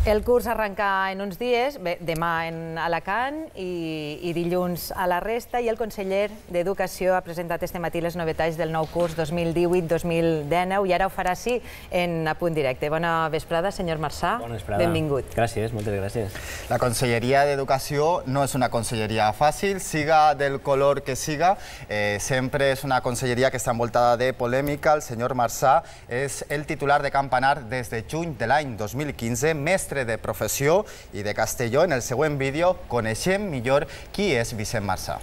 El curs arrenca en uns dies, demà en Alacant i dilluns a la resta, i el conseller d'Educació ha presentat este matí les novetats del nou curs 2018-2019 i ara ho farà així en A Punt Directe. Bona vesprada, senyor Marçà. Bona vesprada. Benvingut. Gràcies, moltes gràcies. La Conselleria d'Educació no és una conselleria fàcil, siga del color que siga, sempre és una conselleria que està envoltada de polèmica. El senyor Marçà és el titular de Campanar des de juny de l'any 2015, mestre de professió i de Castelló. En el següent vídeo coneixem millor qui és Vicent Marçà.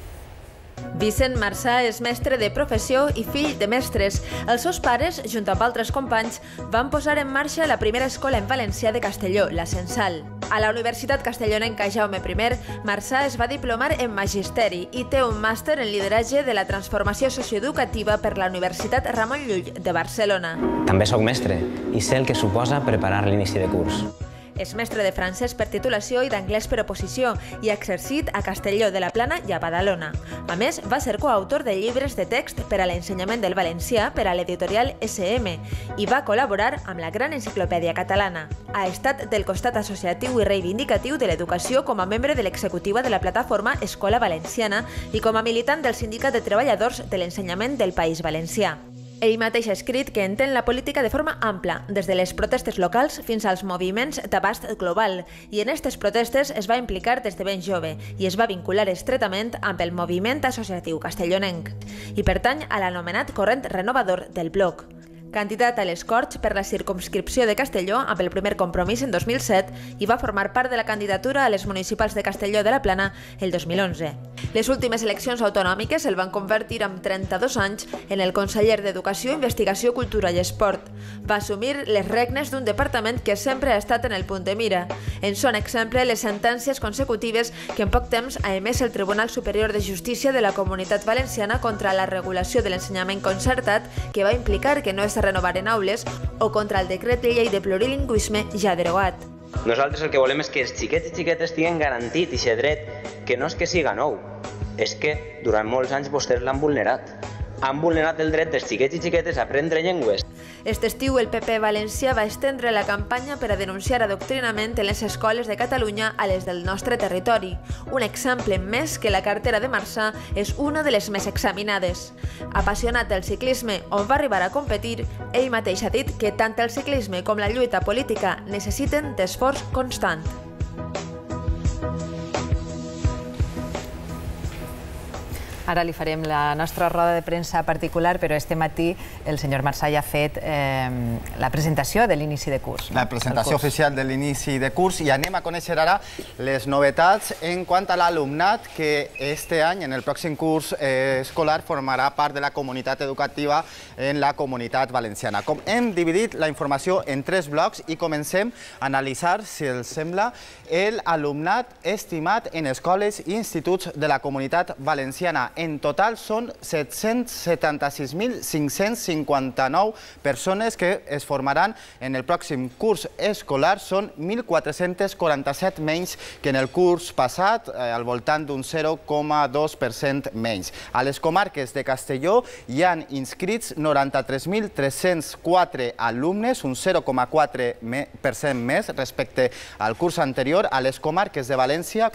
Vicent Marçà és mestre de professió i fill de mestres. Els seus pares, junt amb altres companys, van posar en marxa la primera escola en valencià de Castelló, la Censal. A la Universitat Castellonenca Jaume I, Marçà es va diplomar en Magisteri i té un màster en lideratge de la transformació socioeducativa per la Universitat Ramon Llull de Barcelona. També soc mestre i sé el que suposa preparar l'inici de curs. És mestre de francès per titulació i d'anglès per oposició i ha exercit a Castelló de la Plana i a Badalona. A més, va ser coautor de llibres de text per a l'ensenyament del valencià per a l'editorial SM i va col·laborar amb la Gran Enciclopèdia Catalana. Ha estat del costat associatiu i reivindicatiu de l'educació com a membre de l'executiva de la plataforma Escola Valenciana i com a militant del Sindicat de Treballadors de l'Ensenyament del País Valencià. Ell mateix ha escrit que entén la política de forma ampla, des de les protestes locals fins als moviments d'abast global, i en aquestes protestes es va implicar des de ben jove i es va vincular estretament amb el moviment associatiu castellonenc i pertany a l'anomenat corrent renovador del bloc. Candidat a les Corts per la circumscripció de Castelló amb el primer compromís en 2007 i va formar part de la candidatura a les municipals de Castelló de la Plana el 2011. Les últimes eleccions autonòmiques el van convertir amb 32 anys en el conseller d'Educació, Investigació, Cultura i Esport. Va assumir les regnes d'un departament que sempre ha estat en el punt de mira. En són exemple les sentències consecutives que en poc temps ha emès el Tribunal Superior de Justícia de la Comunitat Valenciana contra la regulació de l'ensenyament concertat, que va implicar que no es renovar en aules, o contra el decret de llei de plurilingüisme ja derogat. Nosaltres el que volem és que els xiquets i xiquetes tinguin garantit aquest dret, que no és que siga nou, és que durant molts anys vostès l'han vulnerat. Han vulnerat el dret dels xiquets i xiquetes a aprendre llengües. Este estiu el PP valencià va estendre la campanya per a denunciar adoctrinament en les escoles de Catalunya a les del nostre territori. Un exemple més que la cartera de Marçà és una de les més examinades. Apassionat del ciclisme, on va arribar a competir, ell mateix ha dit que tant el ciclisme com la lluita política necessiten d'esforç constant. Ara li farem la nostra roda de premsa particular, però este matí el senyor Marçà ja ha fet la presentació de l'inici de curs. La presentació oficial de l'inici de curs, i anem a conèixer ara les novetats en quant a l'alumnat que este any, en el pròxim curs escolar, formarà part de la comunitat educativa en la comunitat valenciana. Com hem dividit la informació en 3 blocs i comencem a analitzar, si els sembla, l'alumnat estimat en escoles i instituts de la comunitat valenciana. En total són 776.559 persones que es formaran en el pròxim curs escolar. Són 1.447 menys que en el curs passat, al voltant d'un 0,2% menys. A les comarques de Castelló hi han inscrits 93.304 alumnes, un 0,4% més respecte al curs anterior. A les comarques de València,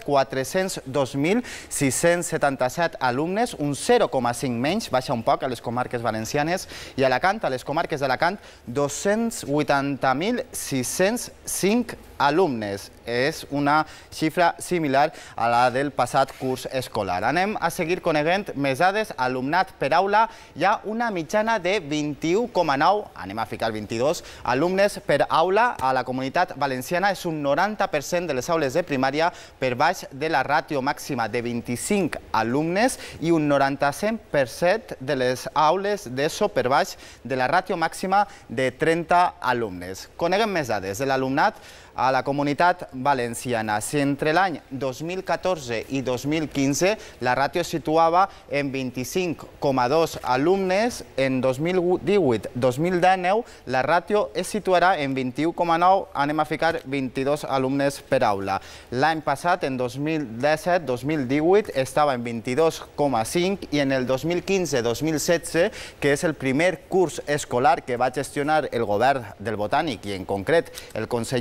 402.677 alumnes, un 0,5 menys, baixa un poc a les comarques valencianes, i a Alacant, a les comarques d'Alacant, 280.605 alumnes. És una xifra similar a la del passat curs escolar. Anem a seguir coneguent més dades. Alumnat per aula, hi ha una mitjana de 21,9, anem a ficar 22, alumnes per aula a la comunitat valenciana. És un 90% de les aules de primària per baix de la ràtio màxima de 25 alumnes i un 95% de les aules d'ESO per baix de la ràtio màxima de 30 alumnes. Coneguem més dades de l'alumnat a la comunitat valenciana. Si entre l'any 2014 i 2015 la ràtio es situava en 25,2 alumnes, en 2018-2019 la ràtio es situarà en 21,9, anem a ficar 22 alumnes per aula. L'any passat, en 2017-2018, estava en 22,5 i en el 2015-2016, que és el primer curs escolar que va gestionar el govern del Botànic i en concret el conseller Vicent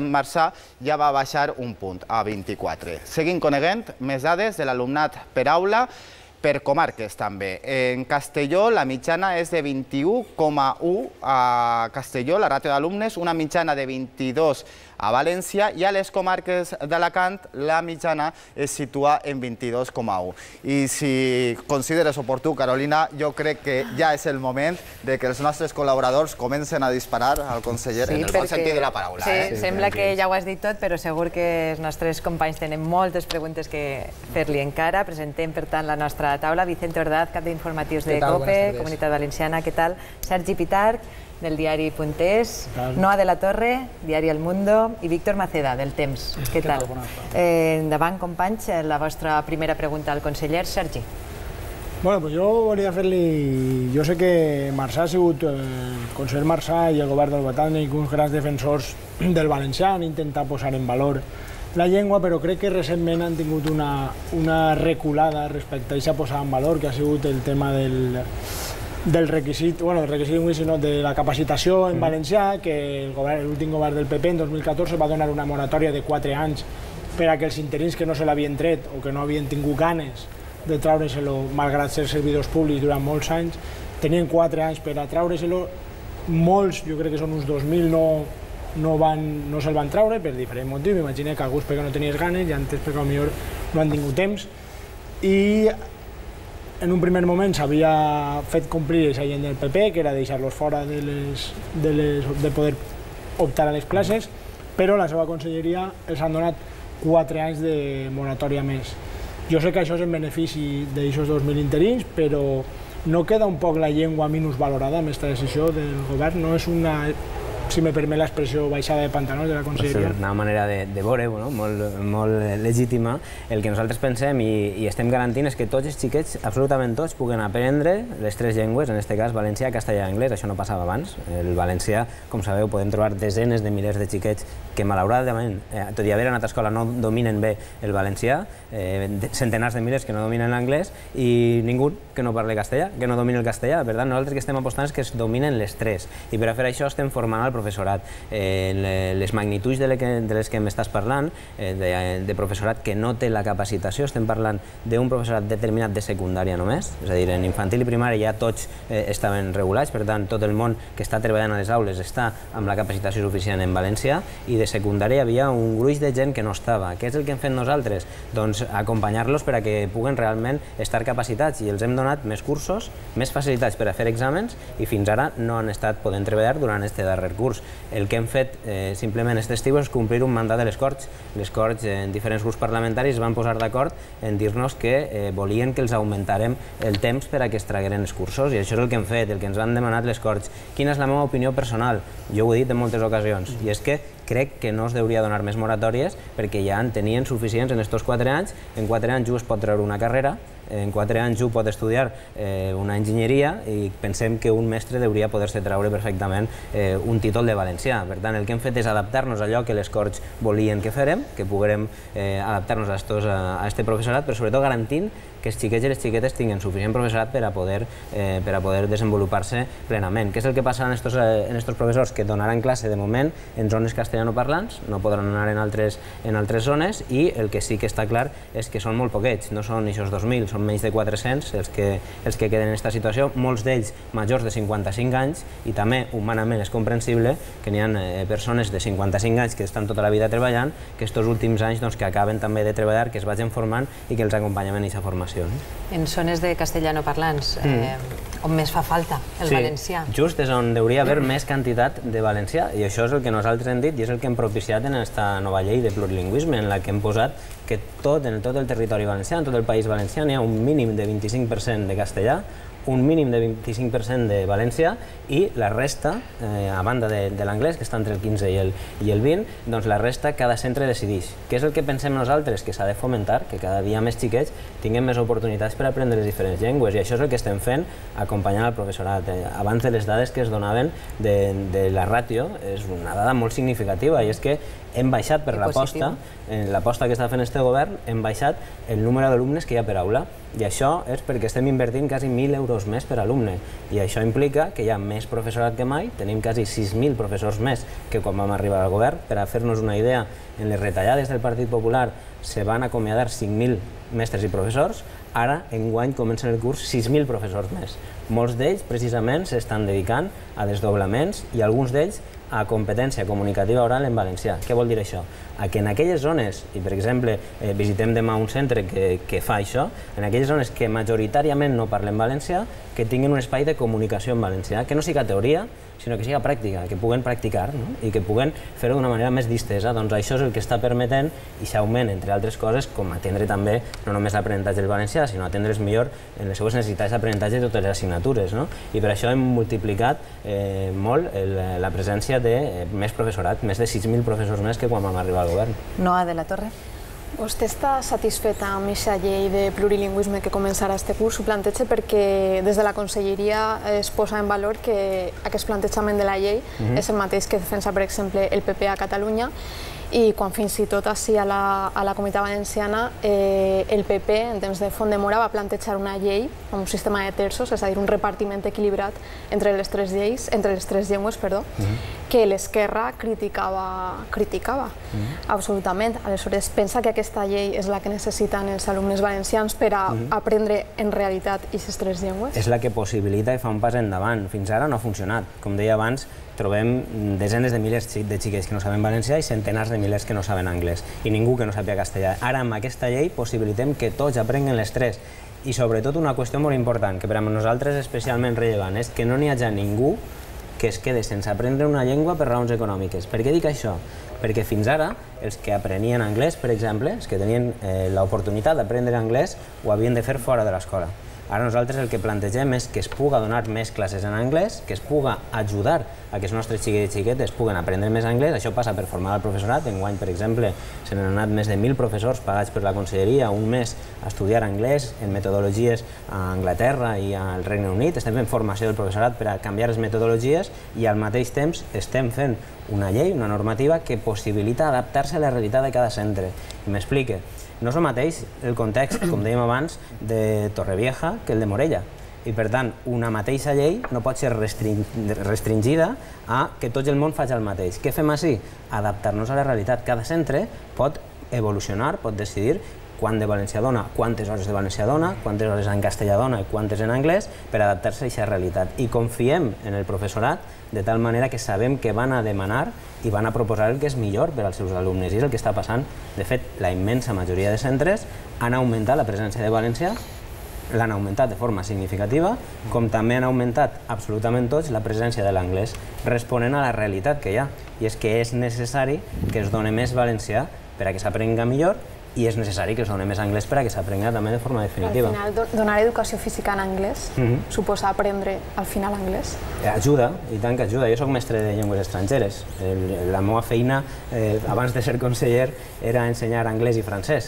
en Marçà ja va baixar un punt, a 24. Seguim coneguent més dades de l'alumnat per aula, per comarques també. En Castelló la mitjana és de 21,1 a Castelló, la ràtio d'alumnes, una mitjana de 22 a València, i a les comarques d'Alacant la mitjana es situa en 22,1. I si consideres oportú, Carolina, jo crec que ja és el moment de que els nostres col·laboradors comencen a disparar al conseller en el bon sentit de la paraula. Sí, sembla que ja ho has dit tot, però segur que els nostres companys tenen moltes preguntes que fer-li encara. Presentem, per tant, la nostra taula. Vicente Ordaz, cap d'informatius de COPE, Comunitat Valenciana, què tal? Sergi Pitarch, del diari Puntés, Noa de la Torre, diari El Mundo, i Víctor Maceda, del Temps. Què tal? Endavant, companys, la vostra primera pregunta al conseller. Sergi. Bueno, pues jo volia fer-li... Jo sé que Marçà ha sigut, el conseller Marçà i el govern del Botànic, uns grans defensors del valencià, han intentat posar en valor la llengua, però crec que recentment han tingut una reculada respecte a aquesta posada en valor, que ha sigut el tema del requisit, bueno, el requisit lingüístic, no, de la capacitació en valencià, que l'últim govern del PP en 2014 va donar una moratòria de 4 anys per a que els interins que no se l'havien tret o que no havien tingut ganes de traure-se-lo, malgrat ser servidors públics durant molts anys, tenien 4 anys per a traure-se-lo. Molts, jo crec que són uns 2.000, no se'l van traure per diferents motius. M'imagino que alguns perquè no tenies ganes i altres perquè potser no han tingut temps. I en un primer moment s'havia fet complir aquesta gent del PP, que era deixar-los fora de poder optar a les places, però la seva conselleria els han donat 4 anys de moratòria més. Jo sé que això és en benefici d'aixòs 2.000 interins, però no queda un poc la llengua minusvalorada amb aquesta decisió del govern? No és una, si me permet l'expressió, baixada de pantalons de la conselleria? És una manera de veure, molt legítima. El que nosaltres pensem i estem garantint és que tots els xiquets, absolutament tots, puguen aprendre les 3 llengües, en aquest cas valencià, castellà i anglès. Això no passava abans. El valencià, com sabeu, podem trobar desenes de milers de xiquets que malauradament, tot i haver anat a escola, no dominen bé el valencià, centenars de milers que no dominen l'anglès i ningú que no parli castellà, que no domini el castellà. Per tant, nosaltres que estem apostant és que es dominen les 3. I per a fer això estem formant el professorat. Les magnituds de les que m'estàs parlant, de professorat que no té la capacitació, estem parlant d'un professorat determinat de secundària només, és a dir, en infantil i primària ja tots estaven regulats, per tant, tot el món que està treballant a les aules està amb la capacitació suficient en valencià, i de secundària hi havia un gruix de gent que no estava. Què és el que hem fet nosaltres? Doncs acompanyar-los per a que puguen realment estar capacitats, i els hem donat més cursos, més facilitats per a fer exàmens, i fins ara no han estat podent treballar durant aquest darrer curs. El que hem fet simplement aquest estiu és complir un mandat de les Corts. Les Corts, en diferents grups parlamentaris, van posar d'acord en dir-nos que volien que els augmentarem el temps per a que es tragueren els cursos, i això és el que hem fet, el que ens han demanat les Corts. Quina és la meva opinió personal? Jo ho he dit en moltes ocasions, i és que crec que no es deuria donar més moratòries perquè ja en tenien suficients en aquests 4 anys. En 4 anys es pot treure una carrera, en 4 anys pot estudiar una enginyeria, i pensem que un mestre hauria poder-se treure perfectament un títol de valencià. Per tant, el que hem fet és adaptar-nos a allò que les Corts volien que fèrem, que poguérem adaptar-nos a aquest professorat, però sobretot garantint que els xiquets i les xiquetes tinguin suficient professorat per a poder desenvolupar-se plenament. Què és el que passa en aquests professors? Que donaran classe de moment en zones castellanoparlants, no podran anar en altres zones, i el que sí que està clar és que són molt poquets, no són aquests 2.000, són menys de 400 els que queden en aquesta situació, molts d'ells majors de 55 anys, i també humanament és comprensible que n'hi ha persones de 55 anys que estan tota la vida treballant, que aquests últims anys que acaben també de treballar, que es vagin formant i que els acompanyem en aquesta formació. En zones de castellanoparlants, on més fa falta el valencià? Just és on hauria d'haver més quantitat de valencià, i això és el que nosaltres hem dit i és el que hem propiciat en aquesta nova llei de plurilingüisme, en la que hem posat que en tot el territori valencià, en tot el País Valencià, hi ha un mínim de 25% de castellà, un mínim de 25% de valencià, i la resta, a banda de l'anglès, que està entre el 15 i el 20, doncs la resta cada centre decideix. Què és el que pensem nosaltres? Que s'ha de fomentar, que cada dia més xiquets tinguin més oportunitats per aprendre les diferents llengües, i això és el que estem fent, acompanyant el professorat. Abans de les dades que es donaven de la ràtio, és una dada molt significativa, i és que hem baixat per l'aposta que està fent aquest govern, hem baixat el número d'alumnes que hi ha per aula, i això és perquè estem invertint quasi 1.000 euros 2 més per alumne. I això implica que hi ha més professorat que mai, tenim quasi 6.000 professors més que quan vam arribar al govern. Per a fer-nos una idea, en les retallades del Partit Popular se van acomiadar 5.000 mestres i professors, ara, enguany, comencen el curs 6.000 professors més. Molts d'ells, precisament, s'estan dedicant a desdoblaments i alguns d'ells a competència comunicativa oral en valencià. Què vol dir això? Que en aquelles zones, i per exemple visitem demà un centre que fa això, en aquelles zones que majoritàriament no parlen valencià, que tinguin un espai de comunicació en valencià, que no siga teoria, sinó que siga pràctica, que puguen practicar i que puguen fer-ho d'una manera més distesa. Doncs això és el que està permetent i s'augment, entre altres coses, com atendre també no només l'aprenentatge del valencià, sinó atendre's millor en les seves necessitats d'aprenentatge de totes les assignatures. I per això hem multiplicat molt la presència de més professorat, més de 6.000 professors més que quan vam arribar al govern. Noa de la Torre. Vostè està satisfeta amb aquesta llei de plurilingüisme que començarà este curs? Ho planteja perquè des de la Conselleria es posa en valor que aquest plantejament de la llei és el mateix que defensa, per exemple, el PP a Catalunya, i quan fins i tot així a la Comunitat Valenciana el PP, en temps de Font-de-Mora, va plantejar una llei amb un sistema de terços, és a dir, un repartiment equilibrat entre les tres llengües, que l'esquerra criticava absolutament. Aleshores, pensa que aquesta llei és la que necessiten els alumnes valencians per a aprendre en realitat aquestes tres llengües? És la que possibilita i fa un pas endavant. Fins ara no ha funcionat. Com deia abans, trobem desenes de milers de xiquets que no saben valencià i centenars de milers que no saben anglès, i ningú que no sàpiga castellà. Ara, amb aquesta llei, possibilitem que tots aprenguen les tres. I sobretot una qüestió molt important, que per a nosaltres és especialment rellevant, és que no n'hi hagi ningú que es quede sense aprendre una llengua per raons econòmiques. Per què dic això? Perquè fins ara, els que aprenien anglès, per exemple, els que tenien l'oportunitat d'aprendre anglès, ho havien de fer fora de l'escola. Ara nosaltres el que plantegem és que es puga donar més classes en anglès, que es puga ajudar a que els nostres xiquets i xiquetes puguen aprendre més anglès. Això passa per formar el professorat. Enguany, per exemple, se n'han anat més de 1.000 professors pagats per la Conselleria un mes a estudiar anglès en metodologies a Anglaterra i al Regne Unit. Estem fent formació del professorat per a canviar les metodologies i al mateix temps estem fent una llei, una normativa que possibilita adaptar-se a la realitat de cada centre. I m'explique. No és el mateix el context, com dèiem abans, de Torrevieja que el de Morella. I, per tant, una mateixa llei no pot ser restringida a que tot el món faci el mateix. Què fem així? Adaptar-nos a la realitat. Cada centre pot evolucionar, pot decidir quant de valencià dona, quantes hores de valencià dona, quantes hores en castellà dona i quantes en anglès, per adaptar-se a aquesta realitat. I confiem en el professorat de tal manera que sabem que van a demanar i van a proposar el que és millor per als seus alumnes. I és el que està passant. De fet, la immensa majoria de centres han augmentat la presència de valencià, l'han augmentat de forma significativa, com també han augmentat absolutament tots la presència de l'anglès, responent a la realitat que hi ha. I és que és necessari que es doni més valencià per a que s'aprenga millor, i és necessari que es doni més anglès per a que s'aprenga també de forma definitiva. Al final, donar educació física en anglès suposa aprendre al final anglès? Ajuda, i tant que ajuda. Jo soc mestre de llengües estrangeres. La meva feina, abans de ser conseller, era ensenyar anglès i francès.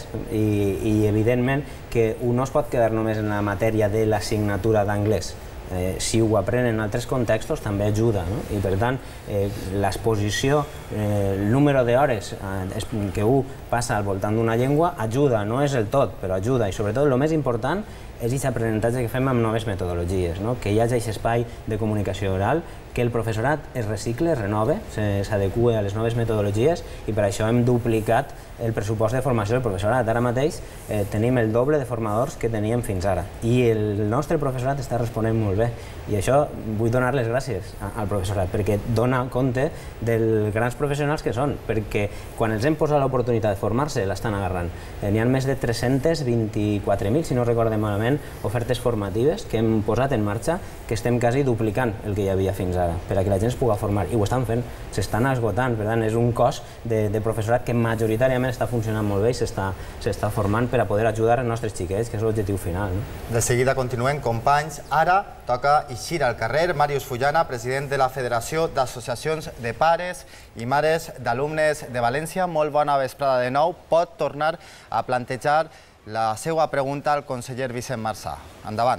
I evidentment que un no es pot quedar només en la matèria de l'assignatura d'anglès. Si ho aprenen en altres contextos també ajuda, i per tant l'exposició, el número d'hores que un passa al voltant d'una llengua ajuda, no és el tot, però ajuda, i sobretot el més important és aquest aprenentatge que fem amb noves metodologies, que hi hagi aquest espai de comunicació oral, que el professorat es recicle, es renove, s'adequa a les noves metodologies, i per això hem duplicat el pressupost de formació del professorat. Ara mateix tenim el doble de formadors que teníem fins ara, i el nostre professorat està responent molt bé, i això vull donar les gràcies al professorat, perquè dona compte dels grans professionals que són, perquè quan els hem posat l'oportunitat de formar-se l'estan agarrant. N'hi ha més de 324.000, si no recordem malament, ofertes formatives que hem posat en marxa, que estem quasi duplicant el que hi havia fins ara, per a que la gent es pugui formar, i ho estan fent, s'estan esgotant. Per tant, és un cos de professorat que majoritàriament està funcionant molt bé i s'està formant per a poder ajudar els nostres xiquets, que és l'objectiu final. De seguida continuem, companys. Ara toca eixir al carrer. Màrius Fullana, president de la Federació d'Associacions de Pares i Mares d'Alumnes de València. Molt bona vesprada de nou. Pot tornar a plantejar la seva pregunta al conseller Vicent Marsà. Endavant.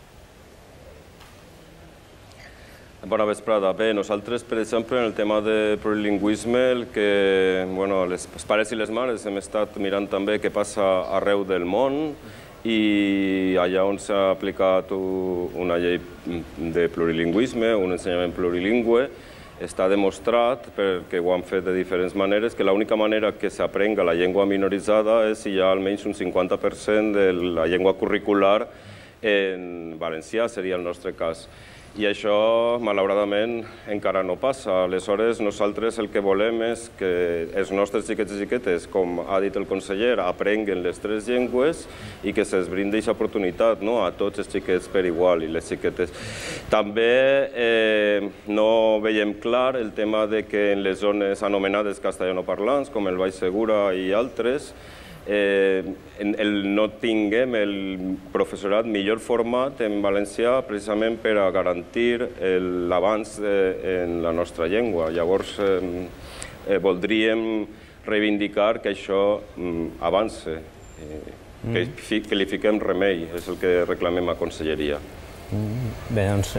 Bona vesprada. Bé, nosaltres, per exemple, en el tema de plurilingüisme, els pares i les mares hem estat mirant també què passa arreu del món i allà on s'ha aplicat una llei de plurilingüisme, un ensenyament plurilingüe, està demostrat, perquè ho han fet de diferents maneres, que l'única manera que s'aprenga la llengua minoritzada és si hi ha almenys un 50% de la llengua curricular en valencià, seria el nostre cas. I això, malauradament, encara no passa. Aleshores, nosaltres el que volem és que els nostres xiquets i xiquetes, com ha dit el conseller, aprenguen les tres llengües i que se'ls brindi aquesta oportunitat a tots els xiquets per igual i les xiquetes. També no veiem clar el tema de que en les zones anomenades castellanoparlants, com el Baix Segura i altres, no tinguem el professorat millor format en valencià precisament per a garantir l'avanç en la nostra llengua. Llavors, voldríem reivindicar que això avance, que li fiquem remei, és el que reclamem a Conselleria. Bé, doncs,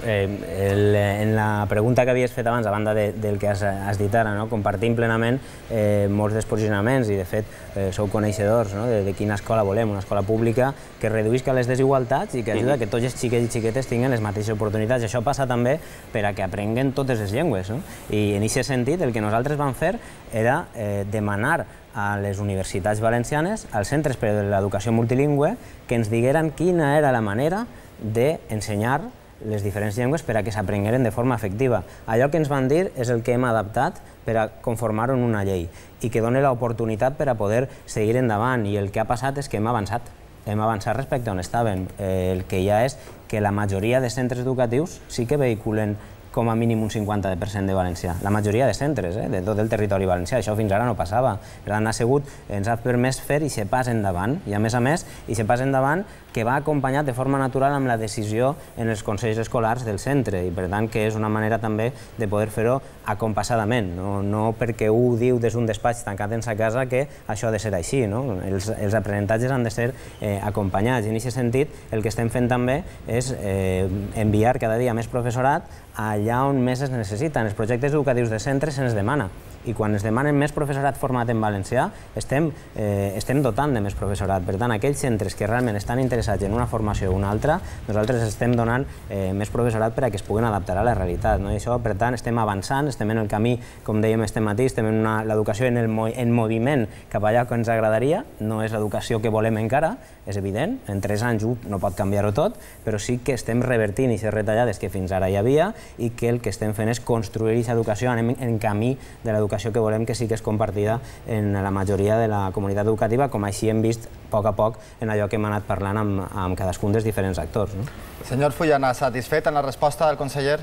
en la pregunta que havies fet abans, a banda del que has dit ara, compartim plenament molts dels posicionaments i, de fet, sou coneixedors de quina escola volem, una escola pública que reduïsca les desigualtats i que ajuda que tots els xiquets i xiquetes tinguin les mateixes oportunitats. Això passa també per a que aprenguen totes les llengües. I en aquest sentit, el que nosaltres vam fer era demanar a les universitats valencianes, als centres per a l'educació multilingüe, que ens digueren quina era la manera d'ensenyar les diferents llengües per a que s'aprengueren de forma efectiva. Allò que ens van dir és el que hem adaptat per a conformar-ho en una llei i que doni l'oportunitat per a poder seguir endavant. I el que ha passat és que hem avançat. Hem avançat respecte a on estàvem. El que hi ha és que la majoria de centres educatius sí que vehiculen com a mínim un 50% de valencià. La majoria de centres, de tot el territori valencià. Això fins ara no passava. Per tant, ens ha permès fer aquest pas endavant. I, a més, aquest pas endavant que va acompanyat de forma natural amb la decisió en els consells escolars del centre. I, per tant, que és una manera també de poder fer-ho acompansadament. No perquè ho diu des d'un despatx tancat en sa casa que això ha de ser així. Els aprenentatges han de ser acompanyats. I, en aquest sentit, el que estem fent també és enviar cada dia més professorat allà on més es necessita. En els projectes educatius de centres se'ns demana. I quan es demanen més professorat format en valencià, estem dotant de més professorat. Per tant, aquells centres que realment estan interessats en una formació o una altra, nosaltres estem donant més professorat per a que es puguin adaptar a la realitat. I això, per tant, estem avançant, estem en el camí, com dèiem este matí, estem en l'educació en moviment cap allà que ens agradaria. No és l'educació que volem encara, és evident, en 3 anys no pot canviar-ho tot, però sí que estem revertint aquestes retallades que fins ara hi havia i que el que estem fent és construir aquesta educació, anem en camí de l'educació que volem que sí que és compartida en la majoria de la comunitat educativa, com així hem vist a poc en allò que hem anat parlant amb cadascun dels diferents actors. Senyor Fullana, satisfet en la resposta del conseller?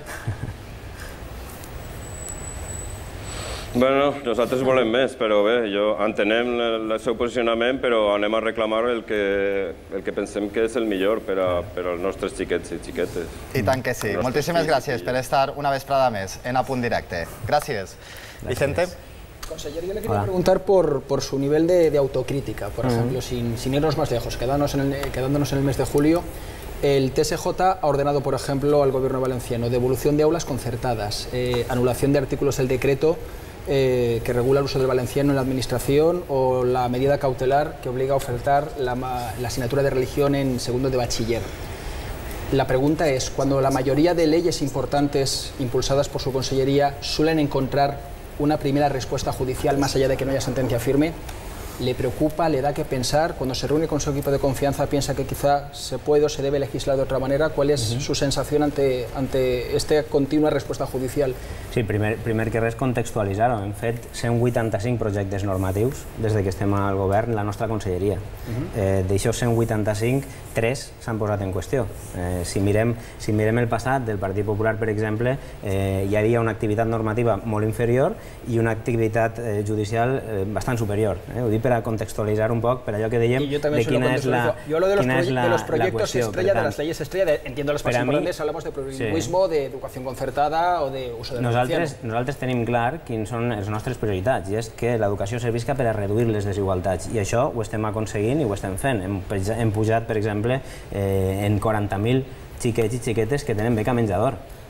Bueno, nosaltres volem més, però bé, entenem el seu posicionament, però anem a reclamar el que pensem que és el millor per als nostres xiquets i xiquetes. I tant que sí. Moltíssimes gràcies per estar una vesprada més en A Punt Directe. Gràcies. Vicente. Conseller, yo le quería preguntar por su nivel de autocrítica, por ejemplo, sin irnos más lejos, quedándonos en el mes de julio. El TSJ ha ordenado, por ejemplo, al Gobierno valenciano devolución de aulas concertadas, anulación de artículos del decreto que regula el uso del valenciano en la administración o la medida cautelar que obliga a ofertar la asignatura de religión en segundo de bachiller. La pregunta es, cuando la mayoría de leyes importantes impulsadas por su consellería suelen encontrar una primera respuesta judicial más allá de que no haya sentencia firme, ¿le preocupa, le da que pensar? Cuando se reúne con su equipo de confianza, ¿piensa que quizá se puede o se debe legislar de otra manera? ¿Cuál es su sensación ante esta continua respuesta judicial? Sí, primer que res contextualitzar-ho. Hem fet 185 projectes normatius des que estem al govern, la nostra conselleria. D'aixòs 185, 3 s'han posat en qüestió. Si mirem el passat del Partit Popular, per exemple, hi havia una activitat normativa molt inferior i una activitat judicial bastant superior. Ho dic per a contextualitzar un poc, per allò que dèiem, de quina és la qüestió. Yo hablo de los proyectos estrella, de las leyes estrella, entiendo los más importantes, hablamos de plurilingüismo, de educación concertada o de uso del valenciano. Nosaltres tenim clar quins són les nostres prioritats, i és que l'educació servisca per a reduir les desigualtats, i això ho estem aconseguint i ho estem fent. Hem pujat, per exemple, en 40.000 xiquets i xiquetes que tenen beca menjador.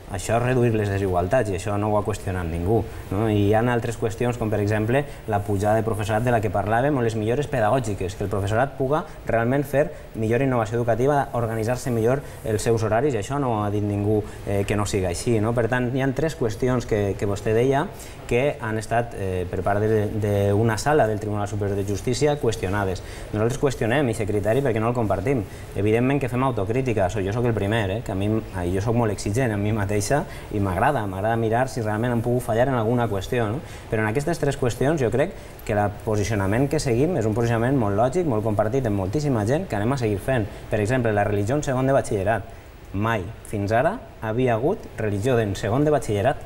això és reduir les desigualtats i això no ho ha qüestionat ningú. I hi ha altres qüestions com per exemple la pujada de professorat de la que parlàvem o les millores pedagògiques, que el professorat puga realment fer millor innovació educativa, organitzar-se millor els seus horaris i això no ha dit ningú que no sigui així. Per tant, hi ha 3 qüestions que vostè deia que han estat per part d'una sala del Tribunal Superior de Justícia qüestionades. Nosaltres qüestionem aquest criteri perquè no el compartim. Evidentment que fem autocrítica, jo soc el primer, que jo soc molt exigent amb mi mateixa i m'agrada mirar si realment hem pogut fallar en alguna qüestió. Però en aquestes 3 qüestions jo crec que el posicionament que seguim és un posicionament molt lògic, molt compartit amb moltíssima gent que anem a seguir fent. Per exemple, la religió en segon de batxillerat. Mai, fins ara, havia hagut religió en segon de batxillerat.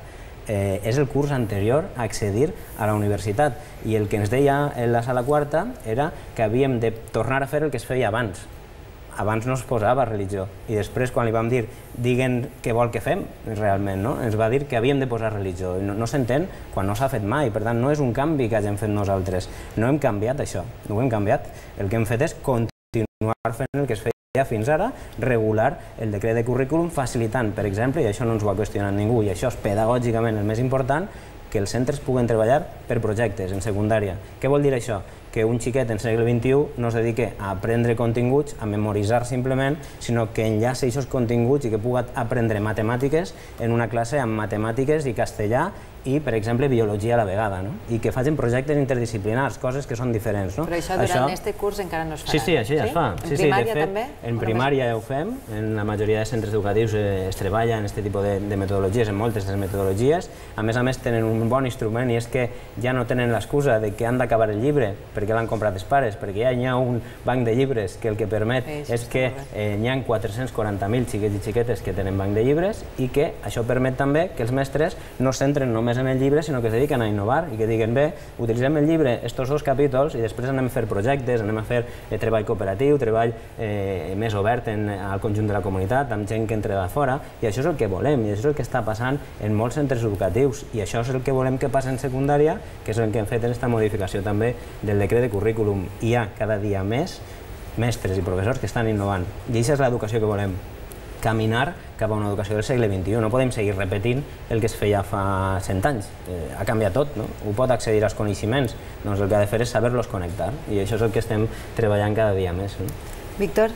És el curs anterior a accedir a la universitat i el que ens deia en la sala quarta era que havíem de tornar a fer el que es feia abans. Abans no es posava religió i després quan li vam dir diguen què vol que fem realment, ens va dir que havíem de posar religió i no s'entén quan no s'ha fet mai, per tant no és un canvi que hagin fet nosaltres, no hem canviat això, no ho hem canviat, el que hem fet és continuar fent el que es feia fins ara, regular el decret de currículum facilitant, per exemple, i això no ens ho ha qüestionat ningú, i això és pedagògicament el més important, que els centres puguen treballar per projectes en secundària. Què vol dir això? Que un xiquet en segle XXI no es dediqui a aprendre continguts, a memoritzar simplement, sinó que enllaci aquests continguts i que pugui aprendre matemàtiques en una classe amb matemàtiques i castellà i, per exemple, biologia a la vegada, i que facin projectes interdisciplinars, coses que són diferents. Però això durant aquest curs encara no es farà? Sí, això ja es fa. En primària també? En primària ja ho fem, en la majoria de centres educatius es treballa en aquest tipus de metodologies, en moltes de les metodologies. A més, tenen un bon instrument i és que ja no tenen l'excusa de que han d'acabar el llibre perquè l'han comprat els pares, perquè ja hi ha un banc de llibres que el que permet és que hi ha 440.000 xiquets i xiquetes que tenen banc de llibres i que això permet també que els mestres no es centren només en el llibre, sinó que es dediquen a innovar i que diguen, bé, utilitzem el llibre, estos 2 capítols, i després anem a fer projectes, anem a fer treball cooperatiu, treball més obert al conjunt de la comunitat, amb gent que entra de fora, i això és el que volem, i això és el que està passant en molts centres educatius, i això és el que volem que passi en secundària, que és el que hem fet en aquesta modificació també del decret de currículum. Hi ha cada dia més mestres i professors que estan innovant, i això és l'educació que volem. Caminar cap a una educació del segle XXI. No podem seguir repetint el que es feia fa 100 anys. Ha canviat tot, no? Ho pot accedir als coneixements, doncs el que ha de fer és saber-los connectar, i això és el que estem treballant cada dia més. Víctor?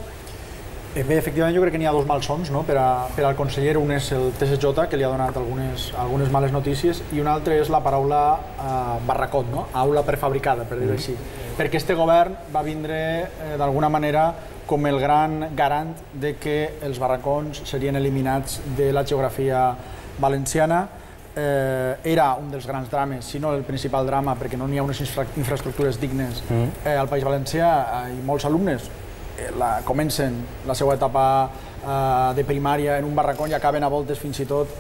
Bé, efectivament, jo crec que n'hi ha 2 malsons per al conseller. Un és el TSJ, que li ha donat algunes males notícies, i un altre és la paraula barracot, aula prefabricada, per dir-ho així. Perquè este govern va vindre, d'alguna manera, com el gran garant de que els barracons serien eliminats de la geografia valenciana. Era un dels grans drames, si no el principal drama, perquè no n'hi ha unes infraestructures dignes al País Valencià, i molts alumnes comencen la seva etapa de primària en un barracó i acaben a voltes fins i tot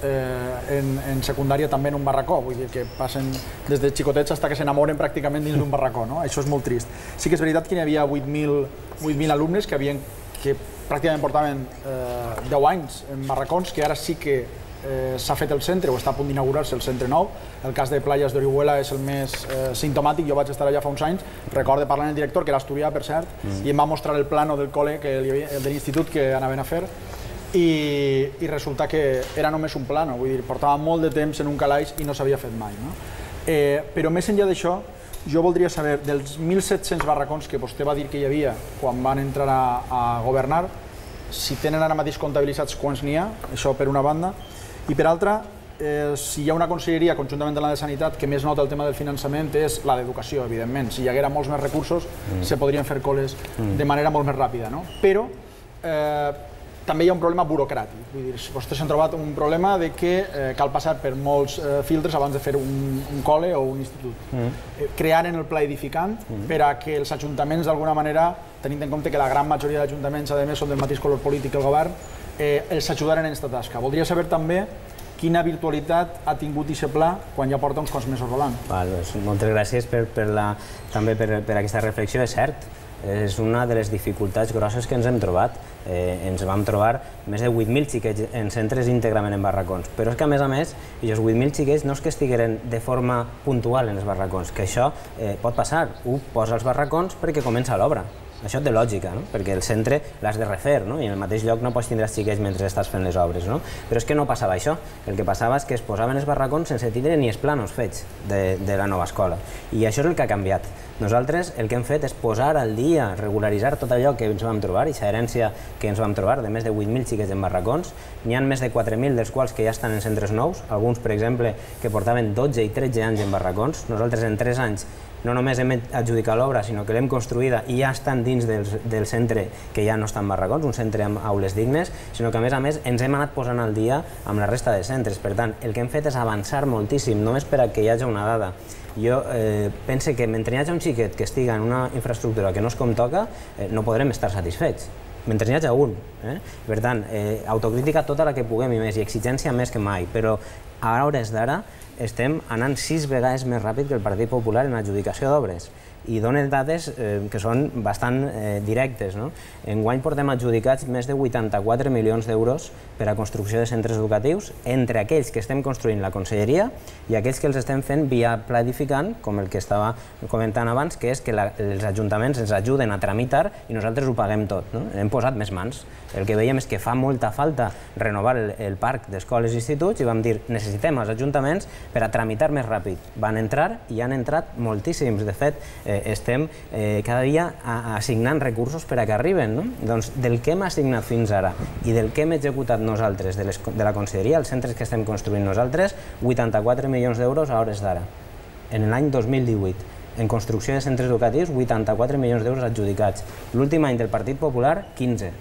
en secundària també en un barracó, vull dir que passen des de xicotets fins que s'enamoren pràcticament dins d'un barracó, això és molt trist. Sí que és veritat que hi havia 8.000 alumnes que pràcticament portaven 10 anys en barracons, que ara sí que s'ha fet el centre, o està a punt d'inaugurar-se el centre nou. El cas de Playas d'Orihuela és el més simptomàtic. Jo vaig estar allà fa uns anys, recordo parlant amb el director, que era asturià, per cert, i em va mostrar el plano del col·le, de l'institut que anaven a fer, i resulta que era només un plano, vull dir, portava molt de temps en un calaix i no s'havia fet mai. Però més enllà d'això, jo voldria saber, dels 1.700 barracons que vostè va dir que hi havia quan van entrar a governar, si tenen ara mateix comptabilitzats quants n'hi ha, això per una banda, i per altra, si hi ha una conselleria, conjuntament amb la de Sanitat, que més nota el tema del finançament és la d'Educació, evidentment. Si hi haguera molts més recursos, se podrien fer col·les de manera molt més ràpida. Però també hi ha un problema burocràtic. Vull dir, vostès han trobat un problema de que cal passar per molts filtres abans de fer un col·le o un institut. Crearen el pla edificant per a que els ajuntaments, d'alguna manera, tenint en compte que la gran majoria d'ajuntaments, a més, són del mateix color polític que el govern, els ajudaren en aquesta tasca. Voldria saber també quina virtualitat ha tingut aquest pla quan ja porta uns quants mesos volant. Moltes gràcies també per aquesta reflexió. És cert, és una de les dificultats grosses que ens hem trobat. Ens vam trobar més de 8.000 xiquets en centres íntegrament en barracons. Però és que, a més, aquests 8.000 xiquets no és que estigueren de forma puntual en els barracons, que això pot passar. Un posa els barracons perquè comença l'obra. Això té lògica, perquè el centre l'has de refer, i en el mateix lloc no pots tindre els xiquets mentre estàs fent les obres. Però és que no passava això. El que passava és que es posaven els barracons sense tindre ni els planos fets de la nova escola. I això és el que ha canviat. Nosaltres el que hem fet és posar al dia, regularitzar tot allò que ens vam trobar, i l'herència que ens vam trobar de més de 8.000 xiquets en barracons. N'hi ha més de 4.000 dels quals que ja estan en centres nous, alguns, per exemple, que portaven 12 i 13 anys en barracons. Nosaltres en 3 anys no només hem adjudicat l'obra, sinó que l'hem construïda i ja estan dins del centre que ja no estan barracons, un centre amb aules dignes, sinó que a més ens hem anat posant al dia amb la resta de centres. Per tant, el que hem fet és avançar moltíssim, només per a que hi hagi una dada. Jo penso que mentre hi hagi un xiquet que estigui en una infraestructura que no és com toca, no podrem estar satisfets. Mentre n'hi hagi un. Per tant, autocrítica tota la que puguem i més, i exigència més que mai, però a hores d'ara estem anant 6 vegades més ràpid que el Partit Popular en adjudicació d'obres. I donen dades que són bastant directes. Enguany portem adjudicats més de 84 milions d'euros per a construcció de centres educatius, entre aquells que estem construint la conselleria i aquells que els estem fent via pla edificant, com el que estava comentant abans, que és que els ajuntaments ens ajuden a tramitar i nosaltres ho paguem tot. Hem posat més mans. El que veiem és que fa molta falta renovar el parc d'escoles i instituts i vam dir necessitem els ajuntaments per a tramitar més ràpid. Van entrar i han entrat moltíssims. De fet, estem cada dia assignant recursos per a que arriben. Doncs del que hem assignat fins ara i del que hem executat nosaltres de la conselleria, els centres que estem construint nosaltres, 84 milions d'euros a hores d'ara. En l'any 2018. En construcció de centres educatius, 84 milions d'euros adjudicats. L'últim any del Partit Popular, 15.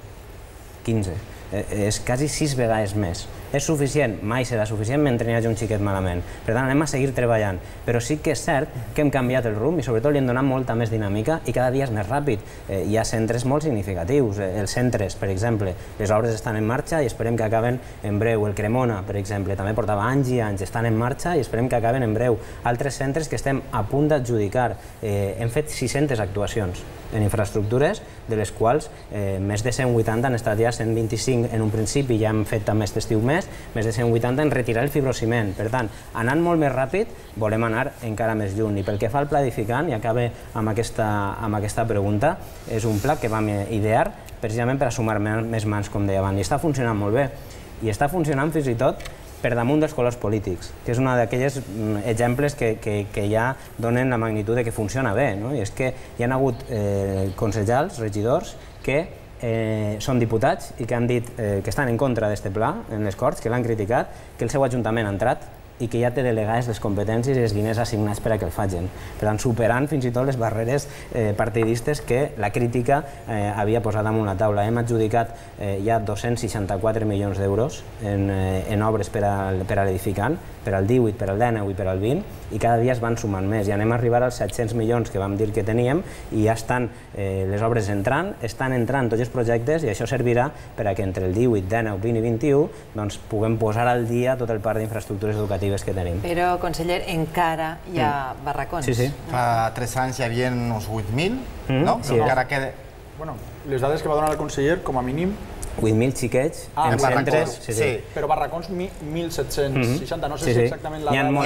És quasi 6 vegades més. És suficient? Mai serà suficient mentre n'hi hagi un xiquet malament. Per tant, anem a seguir treballant. Però sí que és cert que hem canviat el rumb i sobretot li hem donat molta més dinàmica i cada dia és més ràpid. Hi ha centres molt significatius. Els centres, per exemple, les obres estan en marxa i esperem que acaben en breu. El Cremona, per exemple, també portava anys i anys, estan en marxa i esperem que acaben en breu. Altres centres que estem a punt d'adjudicar. Hem fet 600 actuacions en infraestructures, de les quals més de 180 han estat ja 125 en un principi, ja hem fet també aquest estiu més de 180 en retirar el fibrociment. Per tant, anant molt més ràpid, volem anar encara més lluny. I pel que fa al pla edificant, i acabe amb aquesta pregunta, és un pla que vam idear precisament per a sumar més mans, com deia abans, i està funcionant molt bé. I està funcionant fins i tot per damunt dels colors polítics, que és un d'aquells exemples que ja donen la magnitud de que funciona bé. I és que hi ha hagut consellers, regidors, que són diputats i que han dit que estan en contra d'aquest pla en les Corts, que l'han criticat, que el seu ajuntament ha entrat i que ja té delegades les competències i els diners assignats per a que el facin. Per tant, superant fins i tot les barreres partidistes que la crítica havia posat damunt la taula. Hem adjudicat ja 264 milions d'euros en obres per a l'edificant, per al 18, per al 19 i per al 20, i cada dia es van sumant més. I anem a arribar als 700 milions que vam dir que teníem i ja estan les obres entrant, estan entrant tots els projectes i això servirà per a que entre el 18, 19, 20 i 21 puguem posar al dia tot el parc d'infraestructures educatives que tenim. Però, conseller, encara hi ha barracons. Sí, sí. Fa 3 anys hi havia uns 8.000, no? Sí. Encara queda... Bueno, les dades que va donar el conseller, com a mínim, 8.000 xiquets en centres... Sí. Però barracons 1.760, no sé si exactament la... I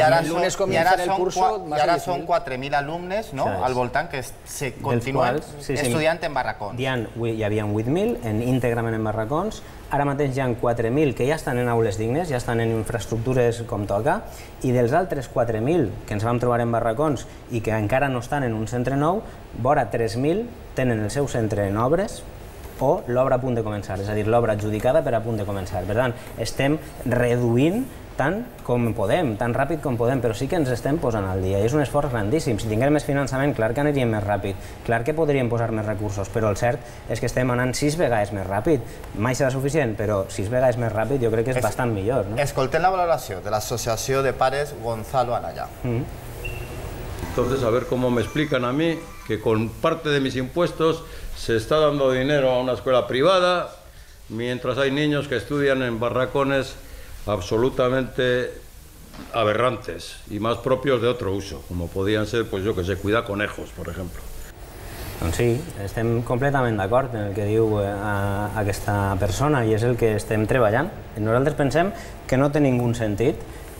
ara són 4.000 alumnes al voltant que se continuen estudiant en barracons. Hi havia 8.000 íntegrament en barracons, ara mateix hi ha 4.000 que ja estan en aules dignes, ja estan en infraestructures com toca, i dels altres 4.000 que ens vam trobar en barracons i que encara no estan en un centre nou, vora 3.000 tenen el seu centre en obres o l'obra a punt de començar, és a dir, l'obra adjudicada per a punt de començar. Per tant, estem reduint tant com podem, tan ràpid com podem, però sí que ens estem posant al dia. I és un esforç grandíssim. Si tinguem més finançament, clar que aniríem més ràpid, clar que podríem posar més recursos, però el cert és que estem anant 6 vegades més ràpid. Mai serà suficient, però 6 vegades més ràpid jo crec que és bastant millor. Escoltem la valoració de l'Associació de Pares Gonzalo Anaya. Entonces, a ver cómo me explican a mí que con parte de mis impuestos se está dando dinero a una escuela privada, mientras hay niños que estudian en barracones absolutamente aberrantes y más propios de otro uso, como podían ser, pues yo que sé, cuidar conejos, por ejemplo. Doncs sí, estem completament d'acord en el que diu aquesta persona i és el que estem treballant. Nosaltres pensem que no té ningú sentit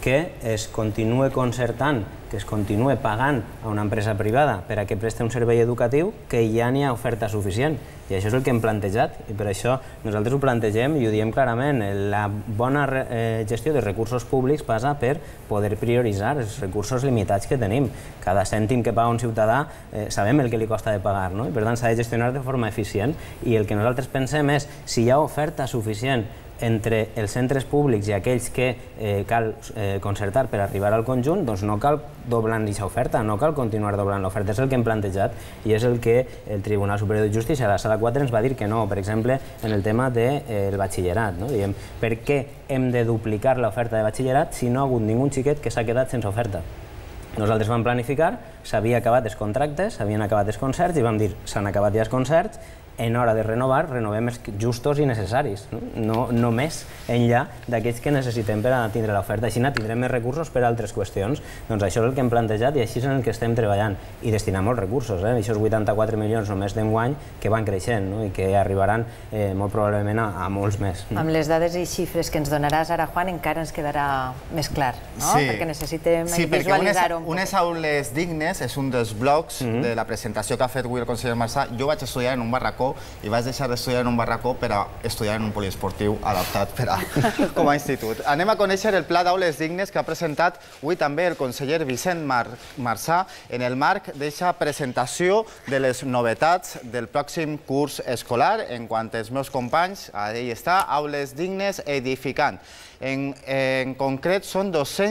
que es continue concertant, que es continue pagant a una empresa privada per a que presti un servei educatiu, que ja n'hi ha oferta suficient. I això és el que hem plantejat, i per això nosaltres ho plantegem i ho diem clarament. La bona gestió de recursos públics passa per poder prioritzar els recursos limitats que tenim. Cada cèntim que paga un ciutadà sabem el que li costa de pagar, no? I per tant s'ha de gestionar de forma eficient, i el que nosaltres pensem és, si hi ha oferta suficient entre els centres públics i aquells que cal concertar per arribar al conjunt, doncs no cal doblar aquesta oferta, no cal continuar doblant l'oferta. És el que hem plantejat i és el que el Tribunal Superior de Justícia a la Sala 4 ens va dir que no, per exemple, en el tema del batxillerat. Diem, per què hem de duplicar l'oferta de batxillerat si no ha hagut ningú xiquet que s'ha quedat sense oferta? Nosaltres vam planificar, s'havien acabat els contractes, s'havien acabat els concerts i vam dir, s'han acabat ja els concerts, en hora de renovar, renovem els justos i necessaris, no més enllà d'aquells que necessitem per a tindre l'oferta. Així tindrem més recursos per a altres qüestions. Doncs això és el que hem plantejat i així és en el que estem treballant. I destinar molts recursos, això és 84 milions només d'enguany que van creixent i que arribaran molt probablement a molts més. Amb les dades i xifres que ens donaràs ara, Juan, encara ens quedarà més clar, perquè necessitem visualitzar-ho. Unes aules dignes és un dels blocs de la presentació que ha fet avui el conseller Marsà. Jo vaig estudiar en un barracó i vaig deixar d'estudiar en un barracó per a estudiar en un poliesportiu adaptat com a institut. Anem a conèixer el Pla d'Aules Dignes que ha presentat avui també el conseller Vicent Marsà en el marc d'aquesta presentació de les novetats del pròxim curs escolar. En quant als meus companys, ahí està, Aules Dignes Edificant. En concret, són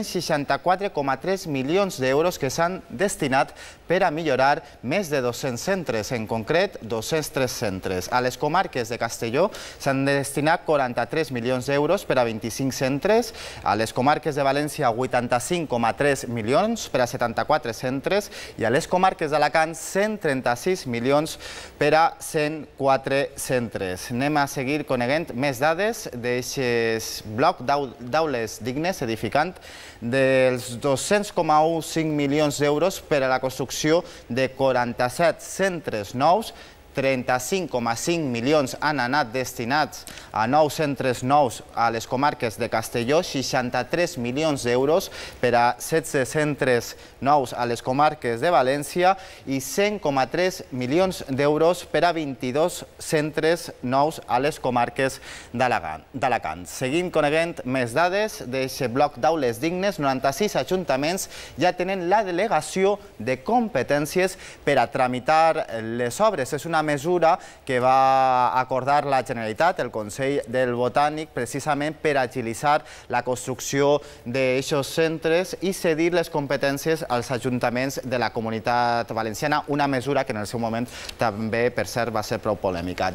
264,3 milions d'euros que s'han destinat per a millorar més de 200 centres, en concret 203 centres. A les comarques de Castelló s'han destinat 43 milions d'euros per a 25 centres, a les comarques de València 85,3 milions per a 74 centres i a les comarques d'Alacant 136 milions per a 104 centres. Anem a seguir coneguent més dades d'aquest bloc d'aules dignes edificant dels 200,15 milions d'euros per a la construcció de 47 centres nous. 35,5 milions han anat destinats a nous centres nous a les comarques de Castelló, 63 milions d'euros per a 16 centres nous a les comarques de València i 100,3 milions d'euros per a 22 centres nous a les comarques d'Alacant. Seguim coneguent més dades d'aquest bloc d'aules dignes. 96 ajuntaments ja tenen la delegació de competències per a tramitar les obres. És una mesura que va acordar la Generalitat, el Consell del Botànic, precisament per agilitzar la construcció d'aquests centres i cedir les competències als ajuntaments de la Comunitat Valenciana, una mesura que en el seu moment també, per cert, va ser prou polèmica.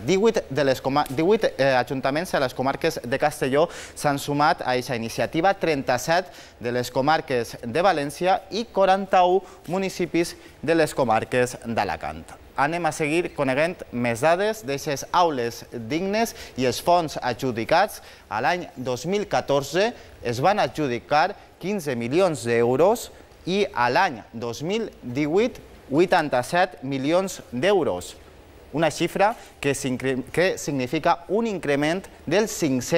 18 ajuntaments a les comarques de Castelló s'han sumat a aquesta iniciativa, 37 de les comarques de València i 41 municipis de les comarques d'Alacant. Anem a seguir coneguent més dades d'aquestes aules dignes i els fons adjudicats. A l'any 2014 es van adjudicar 15 milions d'euros i a l'any 2018 87 milions d'euros. Una xifra que significa un increment del